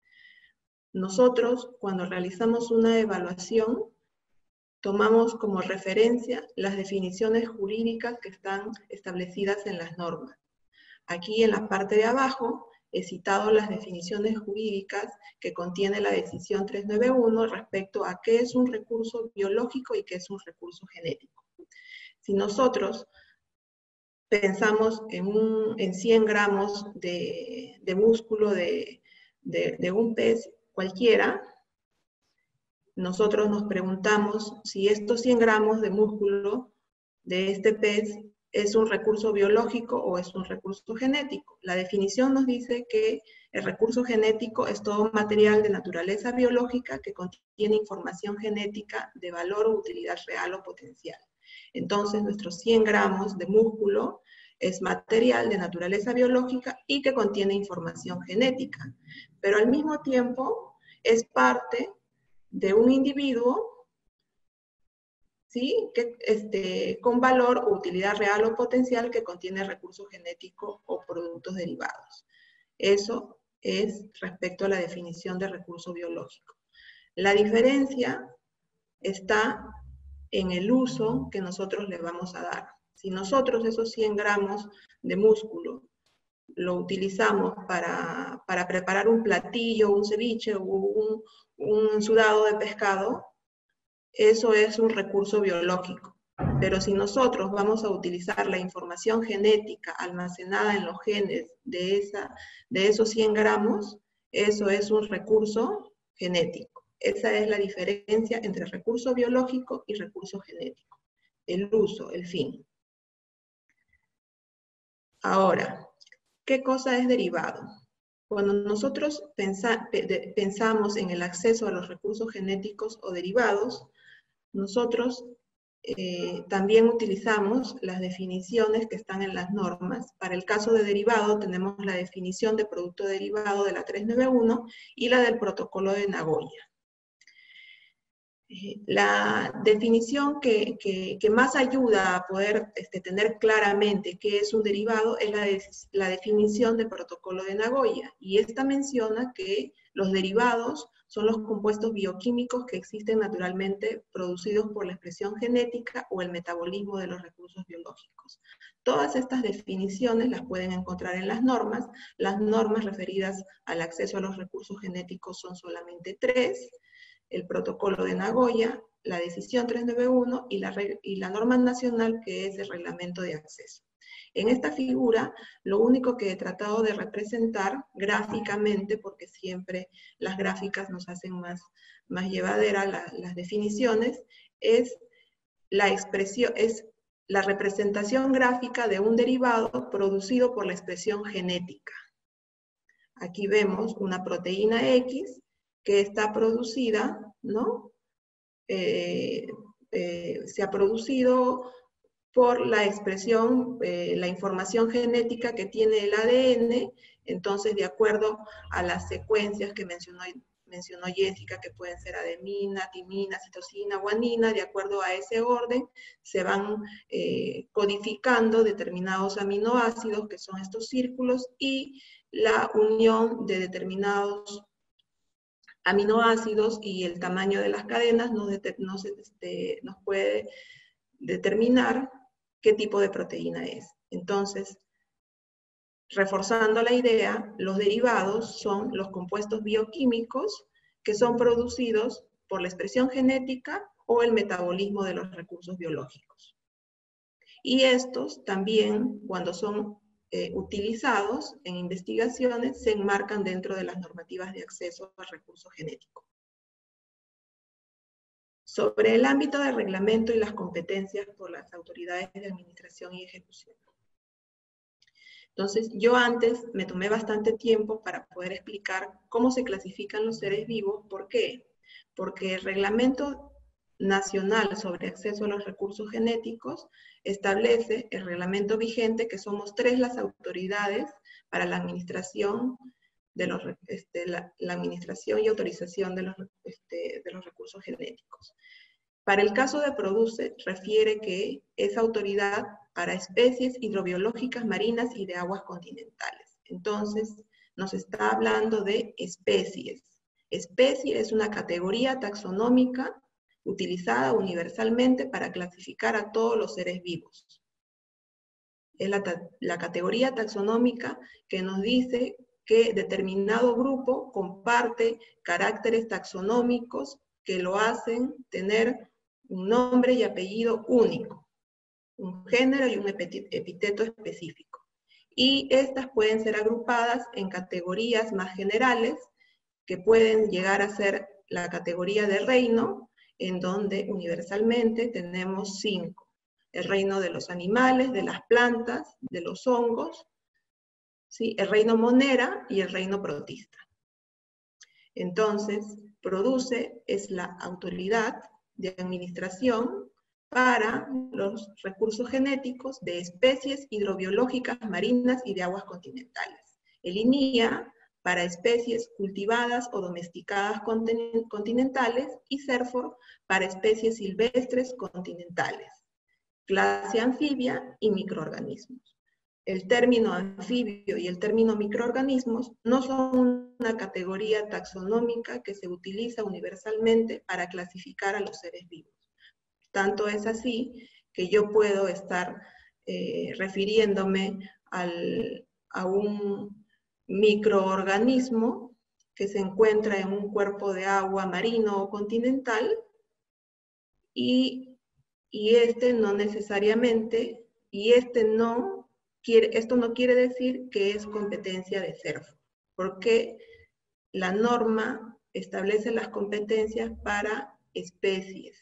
Nosotros, cuando realizamos una evaluación, tomamos como referencia las definiciones jurídicas que están establecidas en las normas. Aquí en la parte de abajo he citado las definiciones jurídicas que contiene la decisión trescientos noventa y uno respecto a qué es un recurso biológico y qué es un recurso genético. Si nosotros pensamos en, un, en cien gramos de, de músculo de, de, de un pez cualquiera, nosotros nos preguntamos si estos cien gramos de músculo de este pez es un recurso biológico o es un recurso genético. La definición nos dice que el recurso genético es todo material de naturaleza biológica que contiene información genética de valor o utilidad real o potencial. Entonces, nuestros cien gramos de músculo es material de naturaleza biológica y que contiene información genética, pero al mismo tiempo es parte de un individuo, ¿sí?, que, este, con valor o utilidad real o potencial que contiene recurso genético o productos derivados. Eso es respecto a la definición de recurso biológico. La diferencia está en el uso que nosotros le vamos a dar. Si nosotros esos cien gramos de músculo lo utilizamos para, para preparar un platillo, un ceviche o un, un sudado de pescado, eso es un recurso biológico. Pero si nosotros vamos a utilizar la información genética almacenada en los genes de, esa, de esos cien gramos, eso es un recurso genético. Esa es la diferencia entre recurso biológico y recurso genético. El uso, el fin. Ahora, ¿qué cosa es derivado? Cuando nosotros pensa, pensamos en el acceso a los recursos genéticos o derivados, nosotros eh, también utilizamos las definiciones que están en las normas. Para el caso de derivado tenemos la definición de producto derivado de la trescientos noventa y uno y la del protocolo de Nagoya. La definición que, que, que más ayuda a poder este, tener claramente qué es un derivado es la, de, la definición del protocolo de Nagoya. Y esta menciona que los derivados son los compuestos bioquímicos que existen naturalmente producidos por la expresión genética o el metabolismo de los recursos biológicos. Todas estas definiciones las pueden encontrar en las normas. Las normas referidas al acceso a los recursos genéticos son solamente tres: el protocolo de Nagoya, la decisión trescientos noventa y uno y la, y la norma nacional, que es el reglamento de acceso. En esta figura, lo único que he tratado de representar gráficamente, porque siempre las gráficas nos hacen más, más llevadera la, las definiciones, es la expresión, es la representación gráfica de un derivado producido por la expresión genética. Aquí vemos una proteína X que está producida, ¿no? Eh, eh, se ha producido por la expresión, eh, la información genética que tiene el A D N. Entonces, de acuerdo a las secuencias que mencionó, mencionó Jessica, que pueden ser adenina, timina, citosina, guanina, de acuerdo a ese orden, se van eh, codificando determinados aminoácidos, que son estos círculos, y la unión de determinados aminoácidos y el tamaño de las cadenas nos, nos, este, nos puede determinar qué tipo de proteína es. Entonces, reforzando la idea, los derivados son los compuestos bioquímicos que son producidos por la expresión genética o el metabolismo de los recursos biológicos. Y estos también, cuando son eh, utilizados en investigaciones, se enmarcan dentro de las normativas de acceso al recurso genético. Sobre el ámbito de reglamento y las competencias por las autoridades de administración y ejecución. Entonces, yo antes me tomé bastante tiempo para poder explicar cómo se clasifican los seres vivos. ¿Por qué? Porque el Reglamento Nacional sobre Acceso a los Recursos Genéticos establece el reglamento vigente que somos tres las autoridades para la administración de los, este, la, la administración y autorización de los, este, de los recursos genéticos. Para el caso de Produce, refiere que es autoridad para especies hidrobiológicas marinas y de aguas continentales. Entonces, nos está hablando de especies. Especie es una categoría taxonómica utilizada universalmente para clasificar a todos los seres vivos. Es la, la categoría taxonómica que nos dice que determinado grupo comparte caracteres taxonómicos que lo hacen tener un nombre y apellido único, un género y un epíteto específico. Y estas pueden ser agrupadas en categorías más generales, que pueden llegar a ser la categoría de reino, en donde universalmente tenemos cinco. El reino de los animales, de las plantas, de los hongos, ¿sí? El reino monera y el reino protista. Entonces, Produce es la autoridad de administración para los recursos genéticos de especies hidrobiológicas marinas y de aguas continentales. El INIA para especies cultivadas o domesticadas continentales y CERFOR para especies silvestres continentales, clase anfibia y microorganismos. El término anfibio y el término microorganismos no son una categoría taxonómica que se utiliza universalmente para clasificar a los seres vivos. Tanto es así que yo puedo estar eh, refiriéndome al, a un microorganismo que se encuentra en un cuerpo de agua marino o continental y, y este no necesariamente, y este no quiere, esto no quiere decir que es competencia de CERFOR, porque la norma establece las competencias para especies.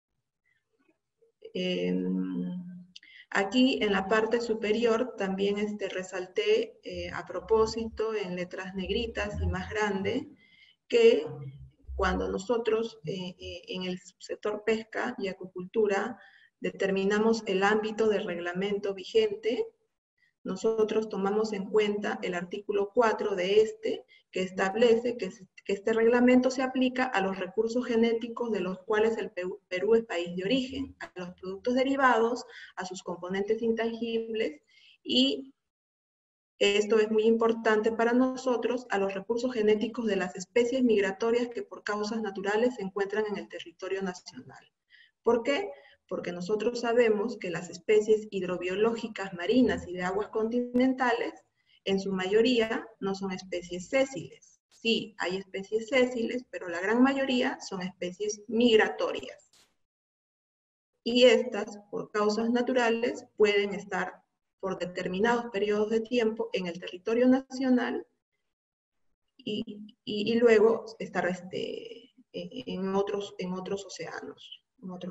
Eh, aquí en la parte superior también este, resalté eh, a propósito en letras negritas y más grande que cuando nosotros eh, eh, en el sector pesca y acuicultura determinamos el ámbito de reglamento vigente, nosotros tomamos en cuenta el artículo cuatro de este, que establece que, que este reglamento se aplica a los recursos genéticos de los cuales el Perú, Perú es país de origen, a los productos derivados, a sus componentes intangibles, y esto es muy importante para nosotros, a los recursos genéticos de las especies migratorias que por causas naturales se encuentran en el territorio nacional. ¿Por qué? porque nosotros sabemos que las especies hidrobiológicas marinas y de aguas continentales, en su mayoría, no son especies sésiles. Sí, hay especies sésiles, pero la gran mayoría son especies migratorias. Y estas, por causas naturales, pueden estar por determinados periodos de tiempo en el territorio nacional y, y, y luego estar este, en, otros, en otros océanos. En otros.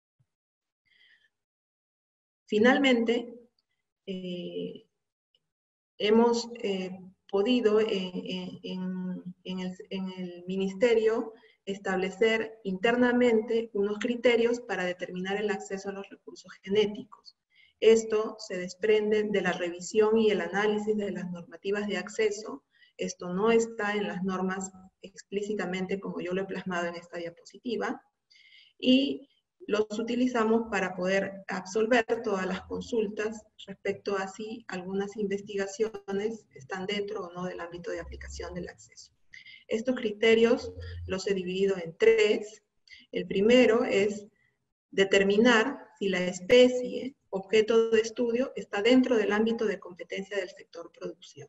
Finalmente, eh, hemos eh, podido en, en, en, el, en el Ministerio establecer internamente unos criterios para determinar el acceso a los recursos genéticos. Esto se desprende de la revisión y el análisis de las normativas de acceso. Esto no está en las normas explícitamente como yo lo he plasmado en esta diapositiva. Y los utilizamos para poder absolver todas las consultas respecto a si algunas investigaciones están dentro o no del ámbito de aplicación del acceso. Estos criterios los he dividido en tres. El primero es determinar si la especie objeto de estudio está dentro del ámbito de competencia del sector producción.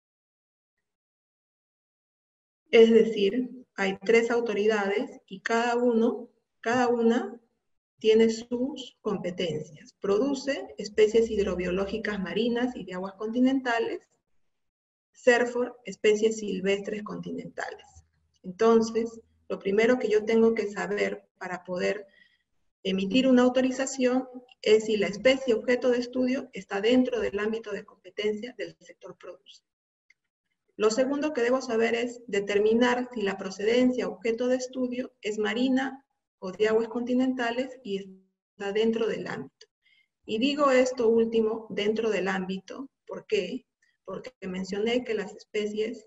Es decir, hay tres autoridades y cada uno, cada una tiene sus competencias. Produce especies hidrobiológicas marinas y de aguas continentales. CERFOR, especies silvestres continentales. Entonces, lo primero que yo tengo que saber para poder emitir una autorización es si la especie objeto de estudio está dentro del ámbito de competencia del sector produce. Lo segundo que debo saber es determinar si la procedencia objeto de estudio es marina o de aguas continentales y está dentro del ámbito. Y digo esto último, dentro del ámbito, ¿por qué? Porque mencioné que las especies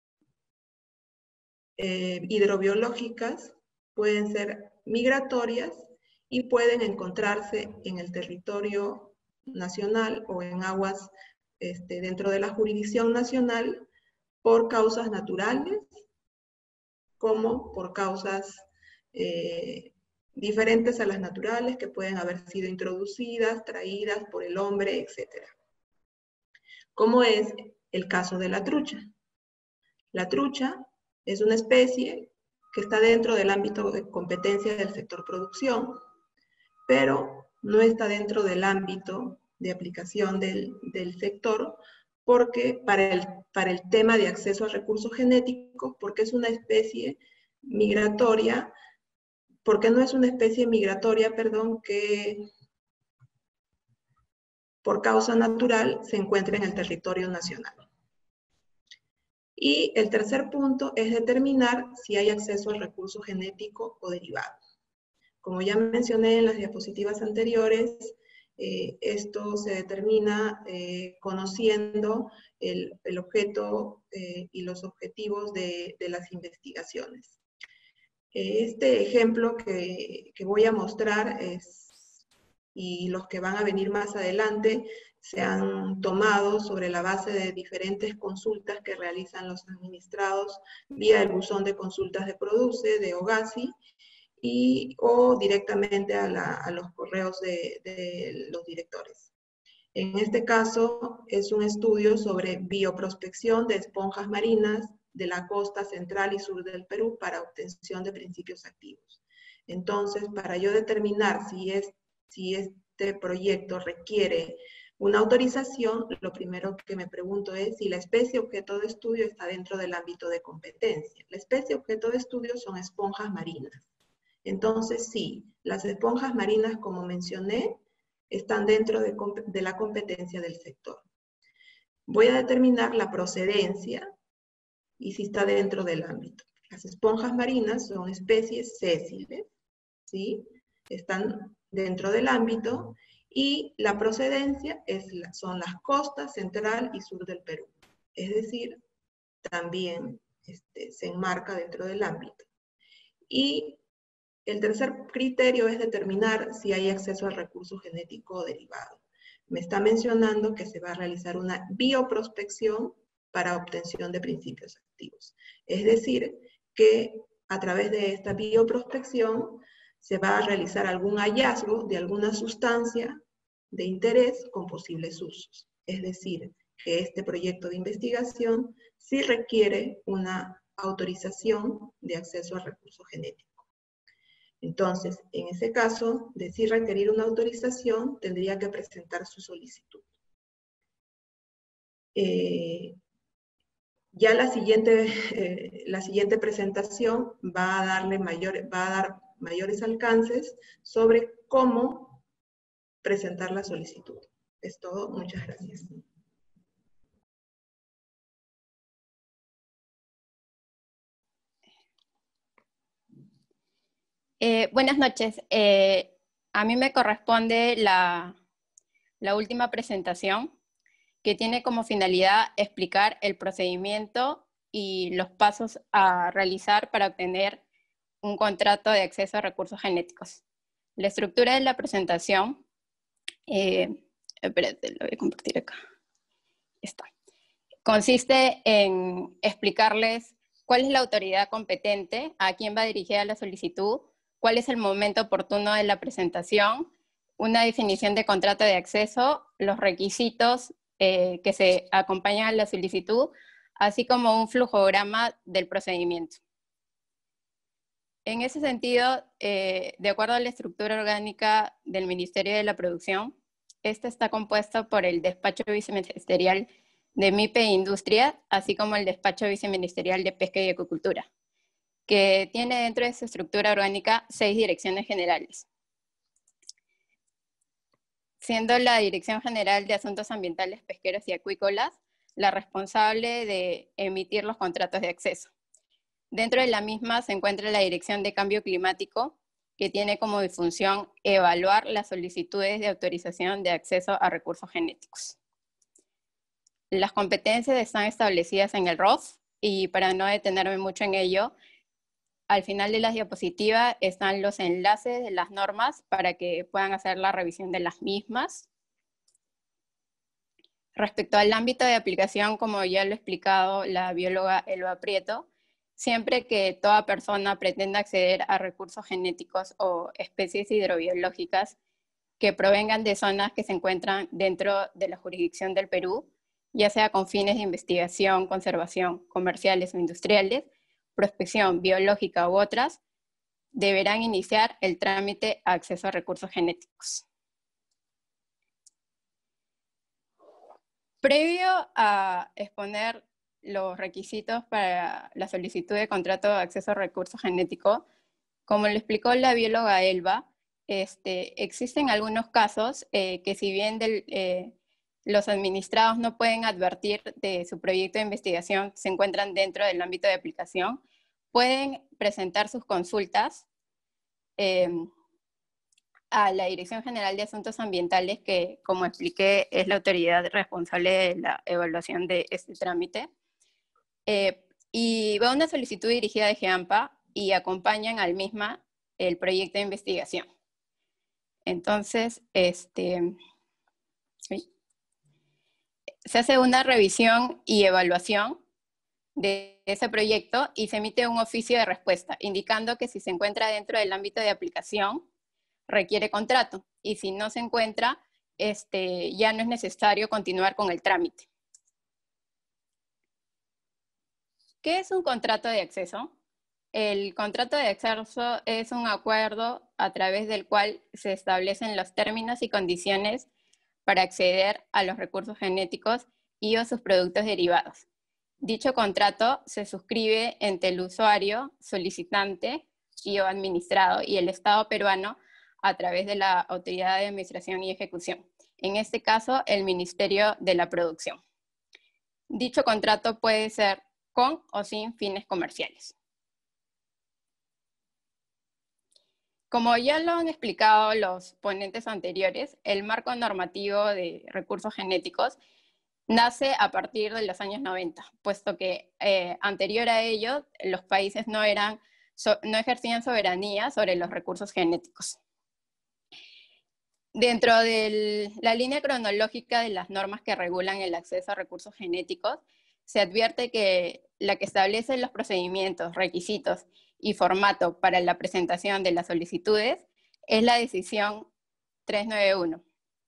eh, hidrobiológicas pueden ser migratorias y pueden encontrarse en el territorio nacional o en aguas este, dentro de la jurisdicción nacional por causas naturales como por causas eh, diferentes a las naturales que pueden haber sido introducidas, traídas por el hombre, etcétera. Como es el caso de la trucha. La trucha es una especie que está dentro del ámbito de competencia del sector producción, pero no está dentro del ámbito de aplicación del, del sector porque para el, para el tema de acceso a recursos genéticos, porque es una especie migratoria, porque no es una especie migratoria, perdón, que por causa natural se encuentra en el territorio nacional. Y el tercer punto es determinar si hay acceso al recurso genético o derivado. Como ya mencioné en las diapositivas anteriores, eh, esto se determina eh, conociendo el, el objeto eh, y los objetivos de, de las investigaciones. Este ejemplo que, que voy a mostrar es, y los que van a venir más adelante, se han tomado sobre la base de diferentes consultas que realizan los administrados vía el buzón de consultas de Produce, de OGASI, y, o directamente a, la, a los correos de, de los directores. En este caso, es un estudio sobre bioprospección de esponjas marinas de la costa central y sur del Perú para obtención de principios activos. Entonces, para yo determinar si, es, si este proyecto requiere una autorización, lo primero que me pregunto es si la especie objeto de estudio está dentro del ámbito de competencia. La especie objeto de estudio son esponjas marinas. Entonces, sí, las esponjas marinas, como mencioné, están dentro de, de la competencia del sector. Voy a determinar la procedencia y si está dentro del ámbito. Las esponjas marinas son especies sésiles, ¿sí? Están dentro del ámbito y la procedencia es la, son las costas central y sur del Perú. Es decir, también este, se enmarca dentro del ámbito. Y el tercer criterio es determinar si hay acceso al recurso genético derivado. Me está mencionando que se va a realizar una bioprospección para obtención de principios activos. Es decir, que a través de esta bioprospección se va a realizar algún hallazgo de alguna sustancia de interés con posibles usos. Es decir, que este proyecto de investigación sí requiere una autorización de acceso al recurso genético. Entonces, en ese caso, de sí requerir una autorización, tendría que presentar su solicitud. Eh, ya la siguiente, eh, la siguiente presentación va a, darle mayor, va a dar mayores alcances sobre cómo presentar la solicitud. Es todo. Muchas gracias. Eh, buenas noches. Eh, a mí me corresponde la, la última presentación, que tiene como finalidad explicar el procedimiento y los pasos a realizar para obtener un contrato de acceso a recursos genéticos. La estructura de la presentación, eh, espérate, lo voy a compartir acá. Está. Consiste en explicarles cuál es la autoridad competente, a quién va dirigida la solicitud, cuál es el momento oportuno de la presentación, una definición de contrato de acceso, los requisitos eh, que se acompañan a la solicitud, así como un flujograma del procedimiento. En ese sentido, eh, de acuerdo a la estructura orgánica del Ministerio de la Producción, esta está compuesta por el Despacho Viceministerial de M I P e Industria, así como el Despacho Viceministerial de Pesca y Acuicultura, que tiene dentro de su estructura orgánica seis direcciones generales, siendo la Dirección General de Asuntos Ambientales, Pesqueros y Acuícolas la responsable de emitir los contratos de acceso. Dentro de la misma se encuentra la Dirección de Cambio Climático, que tiene como función evaluar las solicitudes de autorización de acceso a recursos genéticos. Las competencias están establecidas en el R O F, y para no detenerme mucho en ello, al final de la diapositiva están los enlaces de las normas para que puedan hacer la revisión de las mismas. Respecto al ámbito de aplicación, como ya lo ha explicado la bióloga Elba Prieto, siempre que toda persona pretenda acceder a recursos genéticos o especies hidrobiológicas que provengan de zonas que se encuentran dentro de la jurisdicción del Perú, ya sea con fines de investigación, conservación, comerciales o industriales, prospección biológica u otras, deberán iniciar el trámite a acceso a recursos genéticos. Previo a exponer los requisitos para la solicitud de contrato de acceso a recursos genéticos, como le explicó la bióloga Elba, este, existen algunos casos eh, que si bien del, eh, los administrados no pueden advertir de su proyecto de investigación, se encuentran dentro del ámbito de aplicación, pueden presentar sus consultas eh, a la Dirección General de Asuntos Ambientales, que, como expliqué, es la autoridad responsable de la evaluación de este trámite. Eh, y va una solicitud dirigida de GEAMPA y acompañan al misma el proyecto de investigación. Entonces, este, se hace una revisión y evaluación de ese proyecto y se emite un oficio de respuesta, indicando que si se encuentra dentro del ámbito de aplicación, requiere contrato, y si no se encuentra, este, ya no es necesario continuar con el trámite. ¿Qué es un contrato de acceso? El contrato de acceso es un acuerdo a través del cual se establecen los términos y condiciones para acceder a los recursos genéticos y o sus productos derivados. Dicho contrato se suscribe entre el usuario, solicitante y o administrado y el Estado peruano a través de la Autoridad de Administración y Ejecución, en este caso el Ministerio de la Producción. Dicho contrato puede ser con o sin fines comerciales. Como ya lo han explicado los ponentes anteriores, el marco normativo de recursos genéticos nace a partir de los años noventa, puesto que eh, anterior a ello los países no, eran, so, no ejercían soberanía sobre los recursos genéticos. Dentro de la línea cronológica de las normas que regulan el acceso a recursos genéticos, se advierte que la que establece los procedimientos, requisitos y formato para la presentación de las solicitudes es la decisión trescientos noventa y uno.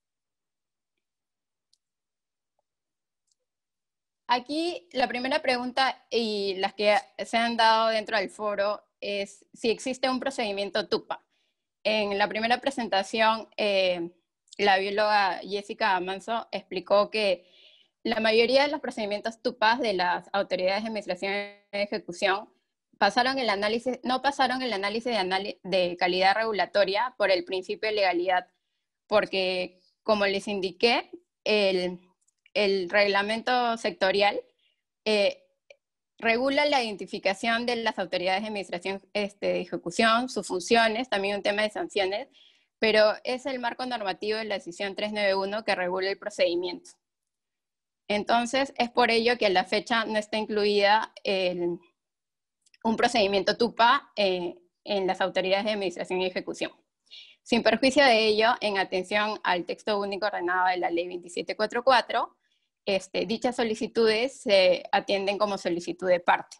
Aquí la primera pregunta y las que se han dado dentro del foro es si existe un procedimiento TUPA. En la primera presentación, eh, la bióloga Jessica Manso explicó que la mayoría de los procedimientos TUPA de las autoridades de administración y ejecución pasaron el análisis, no pasaron el análisis de, análisis de calidad regulatoria por el principio de legalidad, porque, como les indiqué, el, el reglamento sectorial eh, regula la identificación de las autoridades de administración este, de ejecución, sus funciones, también un tema de sanciones, pero es el marco normativo de la decisión trescientos noventa y uno que regula el procedimiento. Entonces, es por ello que a la fecha no está incluida el, un procedimiento TUPA eh, en las autoridades de administración y ejecución. Sin perjuicio de ello, en atención al texto único ordenado de la ley veintisiete cuarenta y cuatro, este, dichas solicitudes se atienden como solicitud de parte.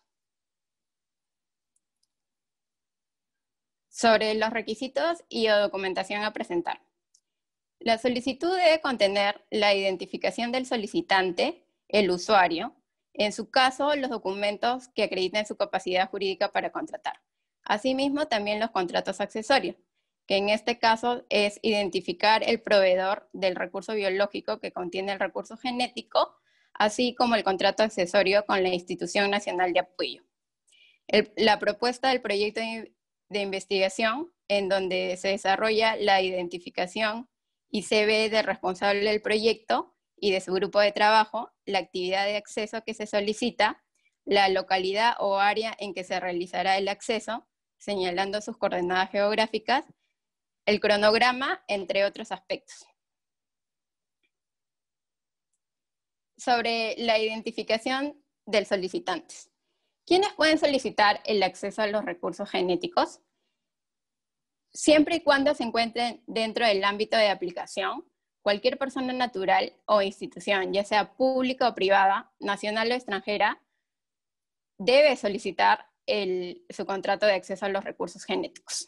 Sobre los requisitos y o documentación a presentar. La solicitud debe contener la identificación del solicitante, el usuario, en su caso, los documentos que acrediten su capacidad jurídica para contratar. Asimismo, también los contratos accesorios, que en este caso es identificar el proveedor del recurso biológico que contiene el recurso genético, así como el contrato accesorio con la Institución Nacional de Apoyo. El, la propuesta del proyecto de, de investigación, en donde se desarrolla la identificación y se ve del responsable del proyecto y de su grupo de trabajo, la actividad de acceso que se solicita, la localidad o área en que se realizará el acceso, señalando sus coordenadas geográficas, el cronograma, entre otros aspectos. Sobre la identificación del solicitante. ¿Quiénes pueden solicitar el acceso a los recursos genéticos? Siempre y cuando se encuentren dentro del ámbito de aplicación, cualquier persona natural o institución, ya sea pública o privada, nacional o extranjera, debe solicitar el, su contrato de acceso a los recursos genéticos.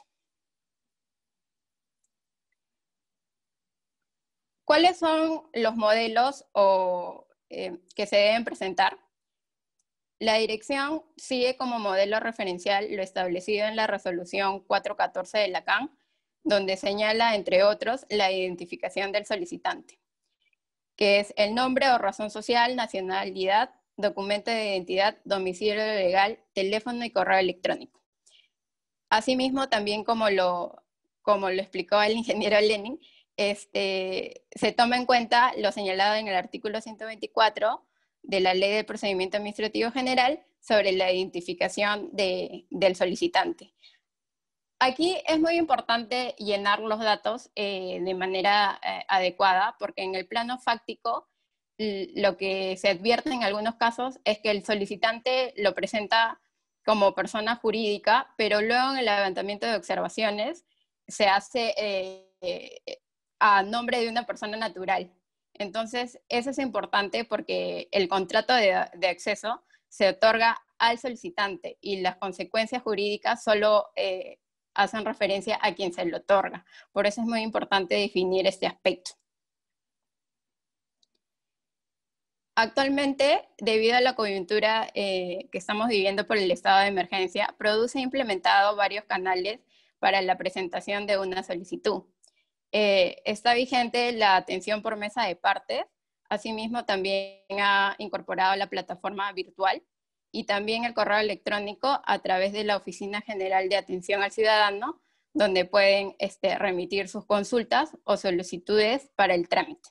¿Cuáles son los modelos o, eh, que se deben presentar? La dirección sigue como modelo referencial lo establecido en la resolución cuatrocientos catorce de la C A N, donde señala, entre otros, la identificación del solicitante, que es el nombre o razón social, nacionalidad, documento de identidad, domicilio legal, teléfono y correo electrónico. Asimismo, también como lo, como lo explicó el ingeniero Lenin, este, se toma en cuenta lo señalado en el artículo ciento veinticuatro de la Ley del Procedimiento Administrativo General sobre la identificación de, del solicitante. Aquí es muy importante llenar los datos eh, de manera eh, adecuada, porque en el plano fáctico lo que se advierte en algunos casos es que el solicitante lo presenta como persona jurídica, pero luego en el levantamiento de observaciones se hace eh, a nombre de una persona natural. Entonces, eso es importante porque el contrato de, de acceso se otorga al solicitante y las consecuencias jurídicas solo eh, hacen referencia a quien se lo otorga. Por eso es muy importante definir este aspecto. Actualmente, debido a la coyuntura eh, que estamos viviendo por el estado de emergencia, Produce ha implementado varios canales para la presentación de una solicitud. Eh, está vigente la atención por mesa de partes, asimismo también ha incorporado la plataforma virtual y también el correo electrónico a través de la Oficina General de Atención al Ciudadano, donde pueden este, remitir sus consultas o solicitudes para el trámite.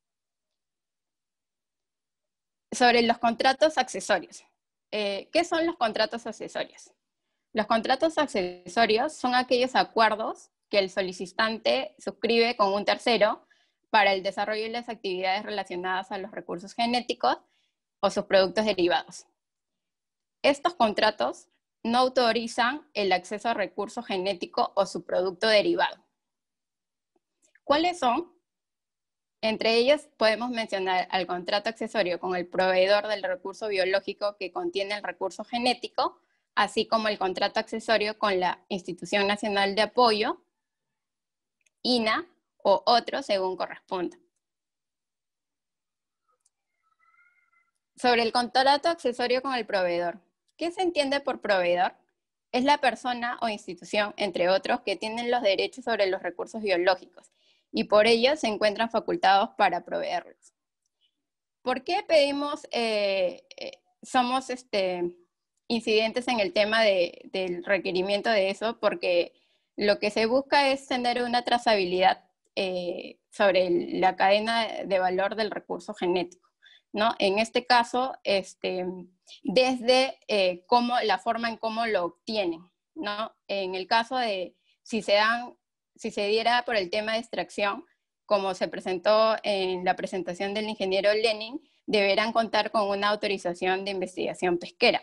Sobre los contratos accesorios. Eh, ¿Qué son los contratos accesorios? Los contratos accesorios son aquellos acuerdos que el solicitante suscribe con un tercero para el desarrollo de las actividades relacionadas a los recursos genéticos o sus productos derivados. Estos contratos no autorizan el acceso a recurso genético o su producto derivado. ¿Cuáles son? Entre ellos podemos mencionar al contrato accesorio con el proveedor del recurso biológico que contiene el recurso genético, así como el contrato accesorio con la Institución Nacional de Apoyo, I N A, o otro según corresponda. Sobre el contrato accesorio con el proveedor. ¿Qué se entiende por proveedor? Es la persona o institución, entre otros, que tienen los derechos sobre los recursos biológicos y por ello se encuentran facultados para proveerlos. ¿Por qué pedimos, eh, eh, somos este, incidentes en el tema de, del requerimiento de eso? Porque lo que se busca es tener una trazabilidad eh, sobre el, la cadena de valor del recurso genético, ¿no? En este caso, este, desde eh, cómo, la forma en cómo lo obtienen, ¿no? En el caso de si se, dan, si se diera por el tema de extracción, como se presentó en la presentación del ingeniero Lenin, deberán contar con una autorización de investigación pesquera.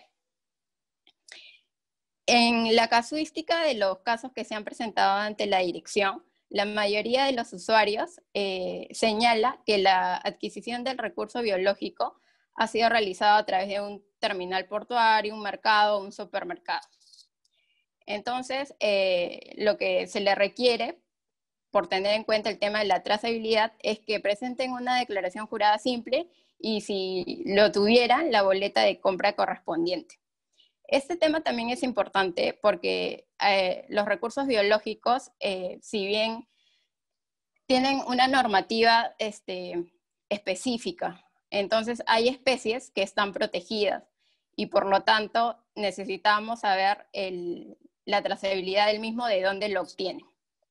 En la casuística de los casos que se han presentado ante la dirección, la mayoría de los usuarios eh, señala que la adquisición del recurso biológico ha sido realizada a través de un terminal portuario, un mercado, un supermercado. Entonces, eh, lo que se le requiere, por tener en cuenta el tema de la trazabilidad, es que presenten una declaración jurada simple y si lo tuvieran, la boleta de compra correspondiente. Este tema también es importante porque eh, los recursos biológicos, eh, si bien tienen una normativa este, específica, entonces hay especies que están protegidas y por lo tanto necesitamos saber el, la trazabilidad del mismo, de dónde lo obtienen.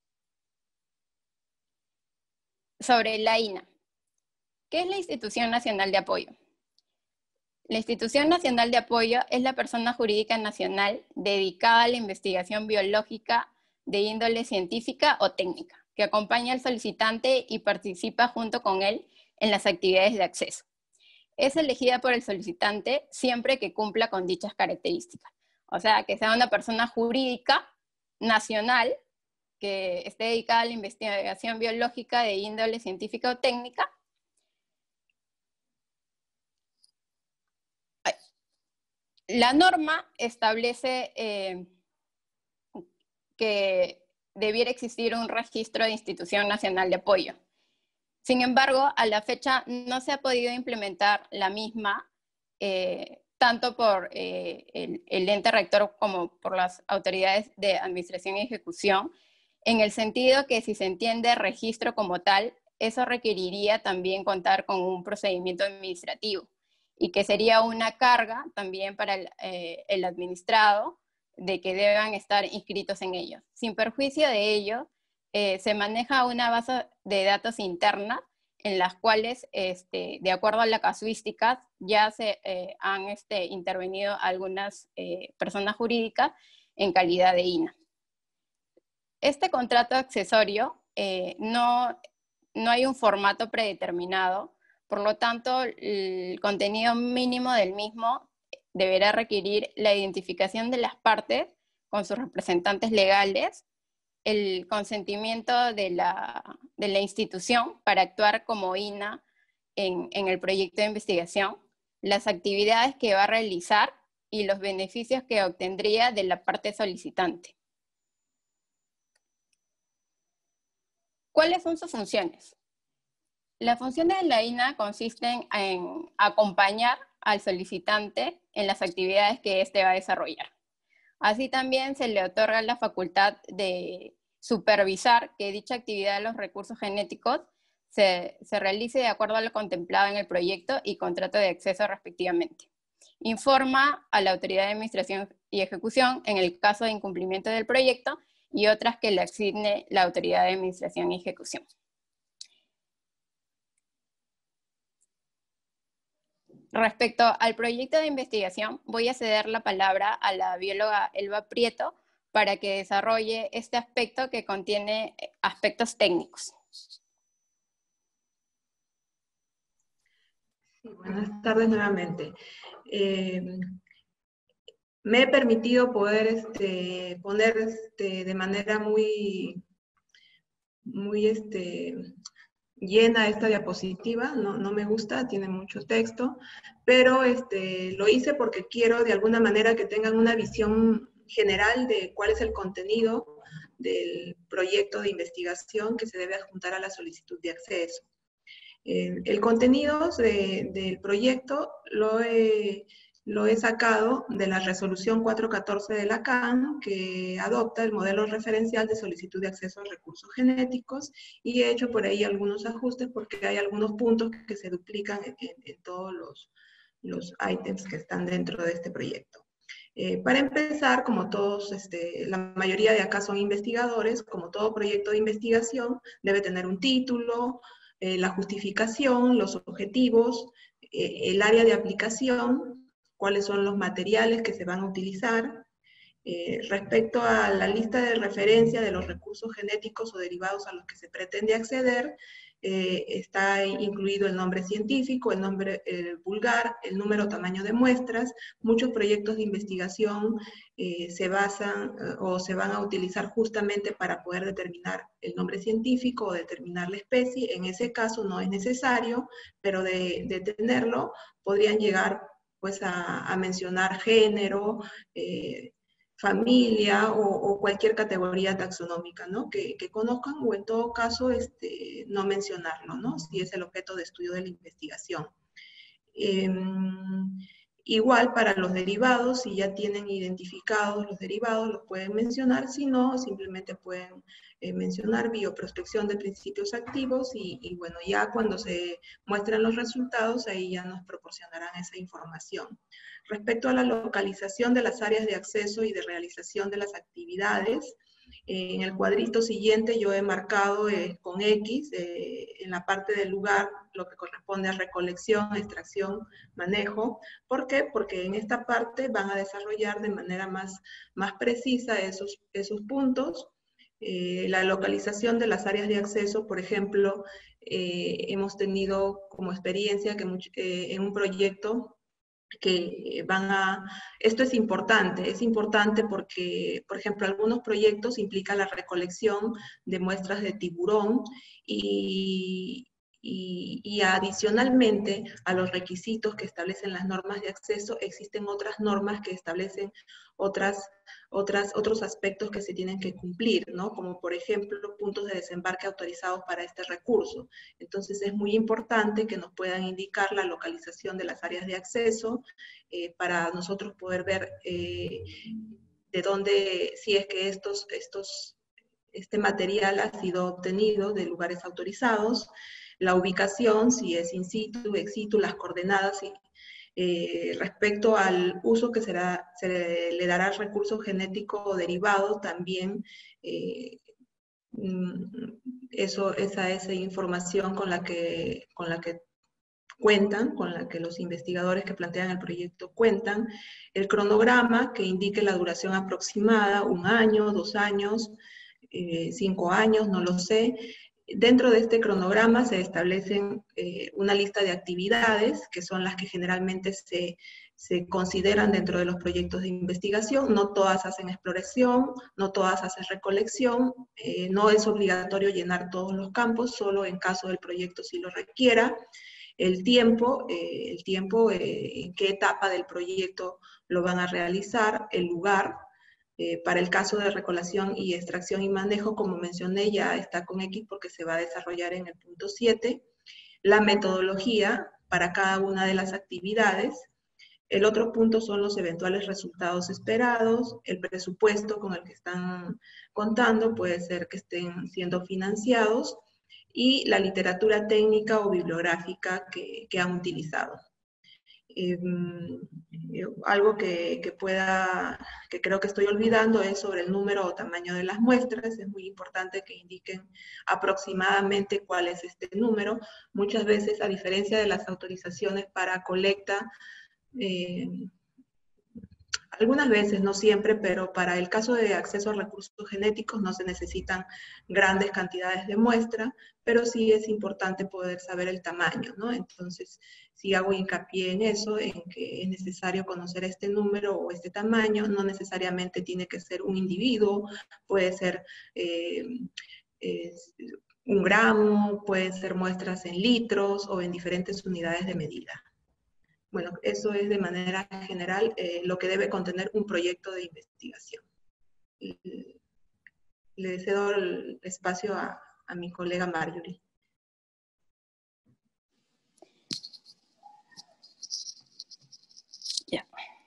Sobre la I N A. ¿Qué es la Institución Nacional de Apoyo? La Institución Nacional de Apoyo es la persona jurídica nacional dedicada a la investigación biológica de índole científica o técnica, que acompaña al solicitante y participa junto con él en las actividades de acceso. Es elegida por el solicitante siempre que cumpla con dichas características. O sea, que sea una persona jurídica nacional que esté dedicada a la investigación biológica de índole científica o técnica. La norma establece eh, que debiera existir un registro de Institución Nacional de Apoyo. Sin embargo, a la fecha no se ha podido implementar la misma, eh, tanto por eh, el, el ente rector como por las autoridades de administración y ejecución, en el sentido que si se entiende registro como tal, eso requeriría también contar con un procedimiento administrativo y que sería una carga también para el, eh, el administrado de que deban estar inscritos en ellos. Sin perjuicio de ello, eh, se maneja una base de datos interna en las cuales, este, de acuerdo a la casuística, ya se eh, han este, intervenido algunas eh, personas jurídicas en calidad de I N A. Este contrato accesorio eh, no, no hay un formato predeterminado, por lo tanto, el contenido mínimo del mismo deberá requerir la identificación de las partes con sus representantes legales, el consentimiento de la, de la institución para actuar como I N A en, en el proyecto de investigación, las actividades que va a realizar y los beneficios que obtendría de la parte solicitante. ¿Cuáles son sus funciones? Las funciones de la I N A consisten en acompañar al solicitante en las actividades que éste va a desarrollar. Así también se le otorga la facultad de supervisar que dicha actividad de los recursos genéticos se, se realice de acuerdo a lo contemplado en el proyecto y contrato de acceso respectivamente. Informa a la autoridad de administración y ejecución en el caso de incumplimiento del proyecto y otras que le asigne la autoridad de administración y ejecución. Respecto al proyecto de investigación, voy a ceder la palabra a la bióloga Elba Prieto para que desarrolle este aspecto que contiene aspectos técnicos. Sí, buenas tardes nuevamente. Eh, me he permitido poder este, poner este, de manera muy, muy este, llena esta diapositiva, no, no me gusta, tiene mucho texto, pero este, lo hice porque quiero de alguna manera que tengan una visión general de cuál es el contenido del proyecto de investigación que se debe adjuntar a la solicitud de acceso. Eh, el contenido de, del proyecto lo he, lo he sacado de la resolución cuatrocientos catorce de la C A N, que adopta el modelo referencial de solicitud de acceso a recursos genéticos, y he hecho por ahí algunos ajustes porque hay algunos puntos que se duplican en, en, en todos los, los ítems que están dentro de este proyecto. Eh, para empezar, como todos, este, la mayoría de acá son investigadores, como todo proyecto de investigación, debe tener un título, eh, la justificación, los objetivos, eh, el área de aplicación, cuáles son los materiales que se van a utilizar. Eh, respecto a la lista de referencia de los recursos genéticos o derivados a los que se pretende acceder, eh, está incluido el nombre científico, el nombre eh, vulgar, el número o tamaño de muestras. Muchos proyectos de investigación eh, se basan eh, o se van a utilizar justamente para poder determinar el nombre científico o determinar la especie. En ese caso no es necesario, pero de, de tenerlo podrían llegar pues a, a mencionar género, eh, familia o, o cualquier categoría taxonómica, ¿no? Que, que conozcan, o en todo caso este, no mencionarlo, ¿no? Si es el objeto de estudio de la investigación. Eh, igual para los derivados, si ya tienen identificados los derivados, los pueden mencionar, si no, simplemente pueden eh, mencionar bioprospección de principios activos y, y bueno, ya cuando se muestran los resultados, ahí ya nos proporcionarán esa información. Respecto a la localización de las áreas de acceso y de realización de las actividades, eh, en el cuadrito siguiente yo he marcado eh, con X, eh, en la parte del lugar, lo que corresponde a recolección, extracción, manejo. ¿Por qué? Porque en esta parte van a desarrollar de manera más, más precisa esos, esos puntos. Eh, la localización de las áreas de acceso, por ejemplo, eh, hemos tenido como experiencia que mucho, eh, en un proyecto que van a... Esto es importante, es importante porque, por ejemplo, algunos proyectos implican la recolección de muestras de tiburón y, y, y adicionalmente a los requisitos que establecen las normas de acceso, existen otras normas que establecen otras, otras, otros aspectos que se tienen que cumplir, ¿no? Como por ejemplo, puntos de desembarque autorizados para este recurso. Entonces es muy importante que nos puedan indicar la localización de las áreas de acceso eh, para nosotros poder ver eh, de dónde, si es que estos, estos, este material ha sido obtenido de lugares autorizados, la ubicación, si es in situ, ex situ, las coordenadas, y, eh, respecto al uso que será, se le, le dará al recurso genético o derivado, también eh, eso, esa, esa información con la, que, con la que cuentan, con la que los investigadores que plantean el proyecto cuentan, el cronograma que indique la duración aproximada, un año, dos años, eh, cinco años, no lo sé. Dentro de este cronograma se establecen eh, una lista de actividades, que son las que generalmente se, se consideran dentro de los proyectos de investigación. No todas hacen exploración, no todas hacen recolección, eh, no es obligatorio llenar todos los campos, solo en caso del proyecto si lo requiera. El tiempo, eh, el tiempo eh, en qué etapa del proyecto lo van a realizar, el lugar. Eh, para el caso de recolección y extracción y manejo, como mencioné, ya está con X porque se va a desarrollar en el punto siete. La metodología para cada una de las actividades. El otro punto son los eventuales resultados esperados. El presupuesto con el que están contando, puede ser que estén siendo financiados. Y la literatura técnica o bibliográfica que, que han utilizado. Eh, algo que, que pueda, que creo que estoy olvidando es sobre el número o tamaño de las muestras. Es muy importante que indiquen aproximadamente cuál es este número. Muchas veces, a diferencia de las autorizaciones para colecta, eh, algunas veces, no siempre, pero para el caso de acceso a recursos genéticos no se necesitan grandes cantidades de muestra, pero sí es importante poder saber el tamaño, ¿no? Entonces, sí hago hincapié en eso, en que es necesario conocer este número o este tamaño. No necesariamente tiene que ser un individuo, puede ser... Eh, eh, un gramo, pueden ser muestras en litros o en diferentes unidades de medida. Bueno, eso es de manera general eh, lo que debe contener un proyecto de investigación. Y le cedo el espacio a, a mi colega Marjorie. Ya.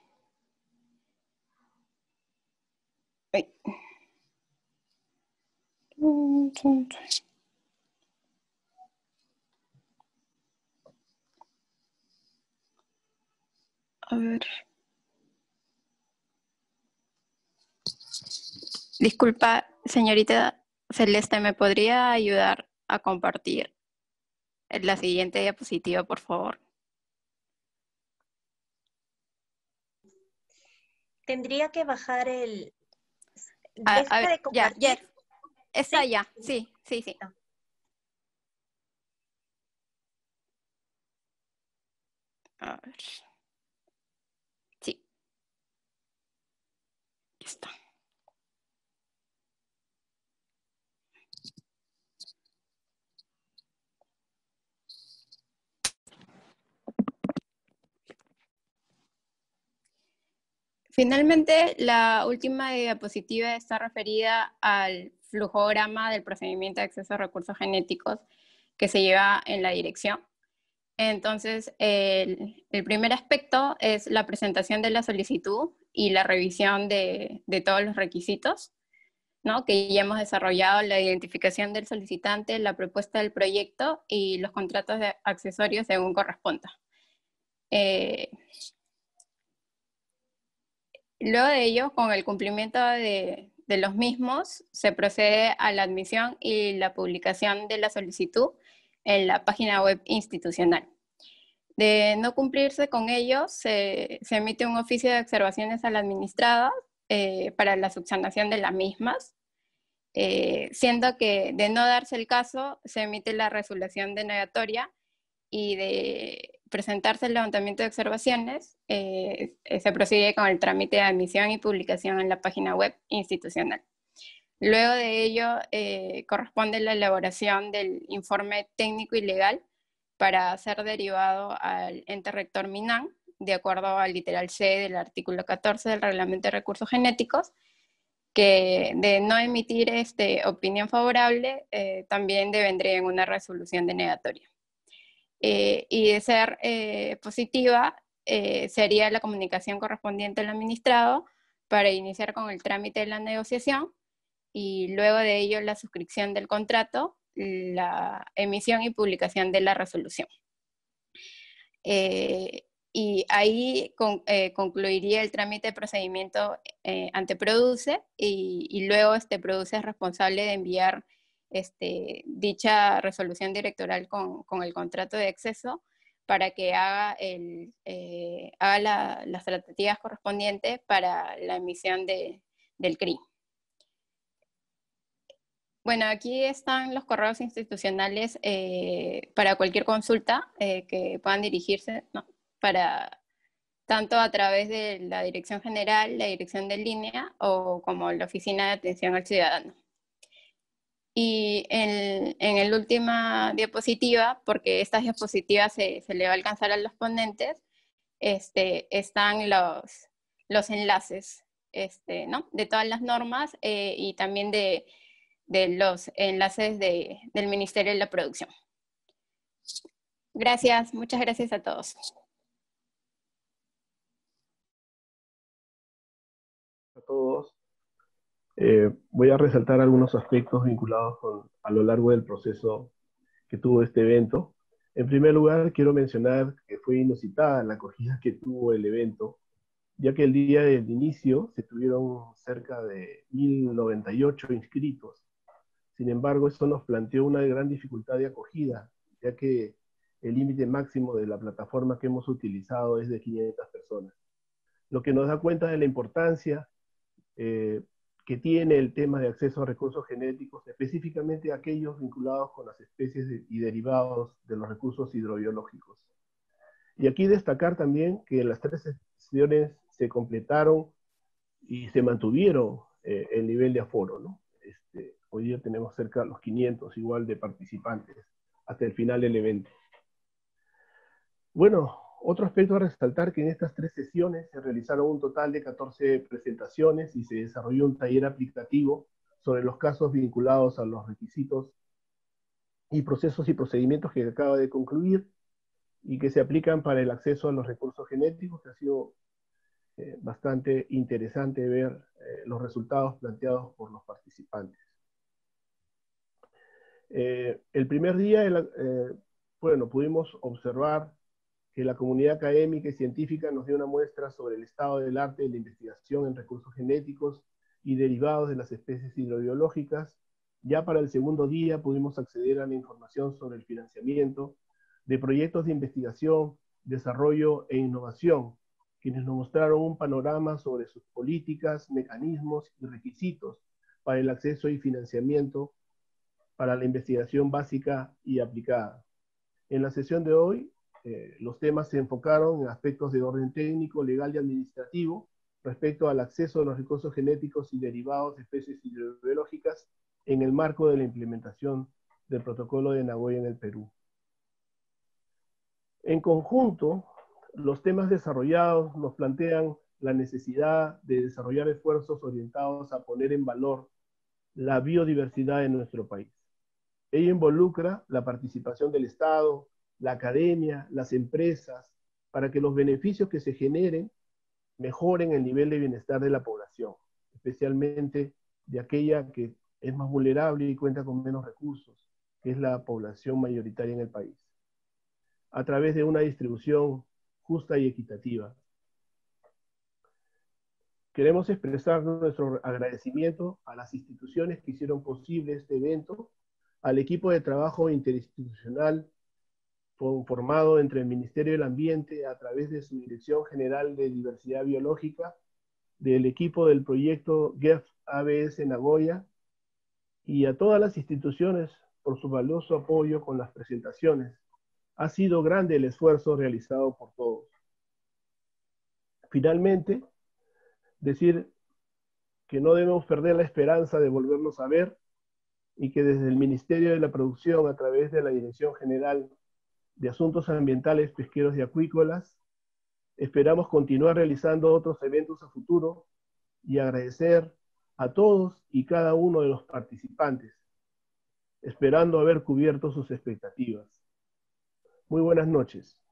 Ay. A ver. Disculpa, señorita Celeste, ¿me podría ayudar a compartir la siguiente diapositiva, por favor? Tendría que bajar el... A, Deja a ver, de ya, compartir. ya. Está ¿Sí? ya, sí, sí, sí. A ver. Sí. Aquí está. Finalmente, la última diapositiva está referida al flujograma del procedimiento de acceso a recursos genéticos que se lleva en la dirección. Entonces, el, el primer aspecto es la presentación de la solicitud y la revisión de, de todos los requisitos, ¿no? Que ya hemos desarrollado, la identificación del solicitante, la propuesta del proyecto y los contratos de accesorios según corresponda. Eh, Luego de ello, con el cumplimiento de, de los mismos, se procede a la admisión y la publicación de la solicitud en la página web institucional. De no cumplirse con ello, se, se emite un oficio de observaciones al administrado eh, para la subsanación de las mismas, eh, siendo que de no darse el caso, se emite la resolución denegatoria y de presentarse el levantamiento de observaciones, eh, se procede con el trámite de admisión y publicación en la página web institucional. Luego de ello, eh, corresponde la elaboración del informe técnico y legal para ser derivado al ente rector MINAN, de acuerdo al literal C del artículo catorce del Reglamento de Recursos Genéticos, que de no emitir este, opinión favorable, eh, también devendría en una resolución denegatoria. Eh, y de ser eh, positiva, eh, sería la comunicación correspondiente al administrado para iniciar con el trámite de la negociación y luego de ello la suscripción del contrato, la emisión y publicación de la resolución. Eh, y ahí con, eh, concluiría el trámite de procedimiento eh, ante Produce y, y luego este Produce es responsable de enviar este, dicha resolución directoral con, con el contrato de acceso para que haga, el, eh, haga la, las tratativas correspondientes para la emisión de, del C R I. Bueno, aquí están los correos institucionales eh, para cualquier consulta eh, que puedan dirigirse, ¿no? Para, tanto a través de la Dirección General, la Dirección de Línea o como la Oficina de Atención al Ciudadano. Y en, en la última diapositiva, porque esta diapositiva se, se le va a alcanzar a los ponentes, este, están los, los enlaces este, ¿no? de todas las normas eh, y también de, de los enlaces de, del Ministerio de la Producción. Gracias, muchas gracias a todos. A todos. Eh, voy a resaltar algunos aspectos vinculados con, a lo largo del proceso que tuvo este evento. En primer lugar, quiero mencionar que fue inusitada la acogida que tuvo el evento, ya que el día del inicio se tuvieron cerca de mil noventa y ocho inscritos. Sin embargo, eso nos planteó una gran dificultad de acogida, ya que el límite máximo de la plataforma que hemos utilizado es de quinientas personas. Lo que nos da cuenta de la importancia eh, que tiene el tema de acceso a recursos genéticos, específicamente aquellos vinculados con las especies de, y derivados de los recursos hidrobiológicos. Y aquí destacar también que las tres sesiones se completaron y se mantuvieron eh, el nivel de aforo, ¿no? Este, Hoy día tenemos cerca de los quinientos igual de participantes hasta el final del evento. Bueno, otro aspecto a resaltar que en estas tres sesiones se realizaron un total de catorce presentaciones y se desarrolló un taller aplicativo sobre los casos vinculados a los requisitos y procesos y procedimientos que acaba de concluir y que se aplican para el acceso a los recursos genéticos, que ha sido eh, bastante interesante ver eh, los resultados planteados por los participantes. Eh, el primer día, el, eh, bueno, pudimos observar que la comunidad académica y científica nos dio una muestra sobre el estado del arte de la investigación en recursos genéticos y derivados de las especies hidrobiológicas. Ya para el segundo día pudimos acceder a la información sobre el financiamiento de proyectos de investigación, desarrollo e innovación, quienes nos mostraron un panorama sobre sus políticas, mecanismos y requisitos para el acceso y financiamiento para la investigación básica y aplicada. En la sesión de hoy, eh, los temas se enfocaron en aspectos de orden técnico, legal y administrativo respecto al acceso a los recursos genéticos y derivados de especies hidrobiológicas en el marco de la implementación del Protocolo de Nagoya en el Perú. En conjunto, los temas desarrollados nos plantean la necesidad de desarrollar esfuerzos orientados a poner en valor la biodiversidad en nuestro país. Ello involucra la participación del Estado, la academia, las empresas, para que los beneficios que se generen mejoren el nivel de bienestar de la población, especialmente de aquella que es más vulnerable y cuenta con menos recursos, que es la población mayoritaria en el país, a través de una distribución justa y equitativa. Queremos expresar nuestro agradecimiento a las instituciones que hicieron posible este evento, al equipo de trabajo interinstitucional formado entre el Ministerio del Ambiente a través de su Dirección General de Diversidad Biológica, del equipo del proyecto G E F A B S Nagoya, y a todas las instituciones por su valioso apoyo con las presentaciones. Ha sido grande el esfuerzo realizado por todos. Finalmente, decir que no debemos perder la esperanza de volvernos a ver y que desde el Ministerio de la Producción, a través de la Dirección General de Asuntos Ambientales, Pesqueros y Acuícolas, esperamos continuar realizando otros eventos a futuro y agradecer a todos y cada uno de los participantes, esperando haber cubierto sus expectativas. Muy buenas noches.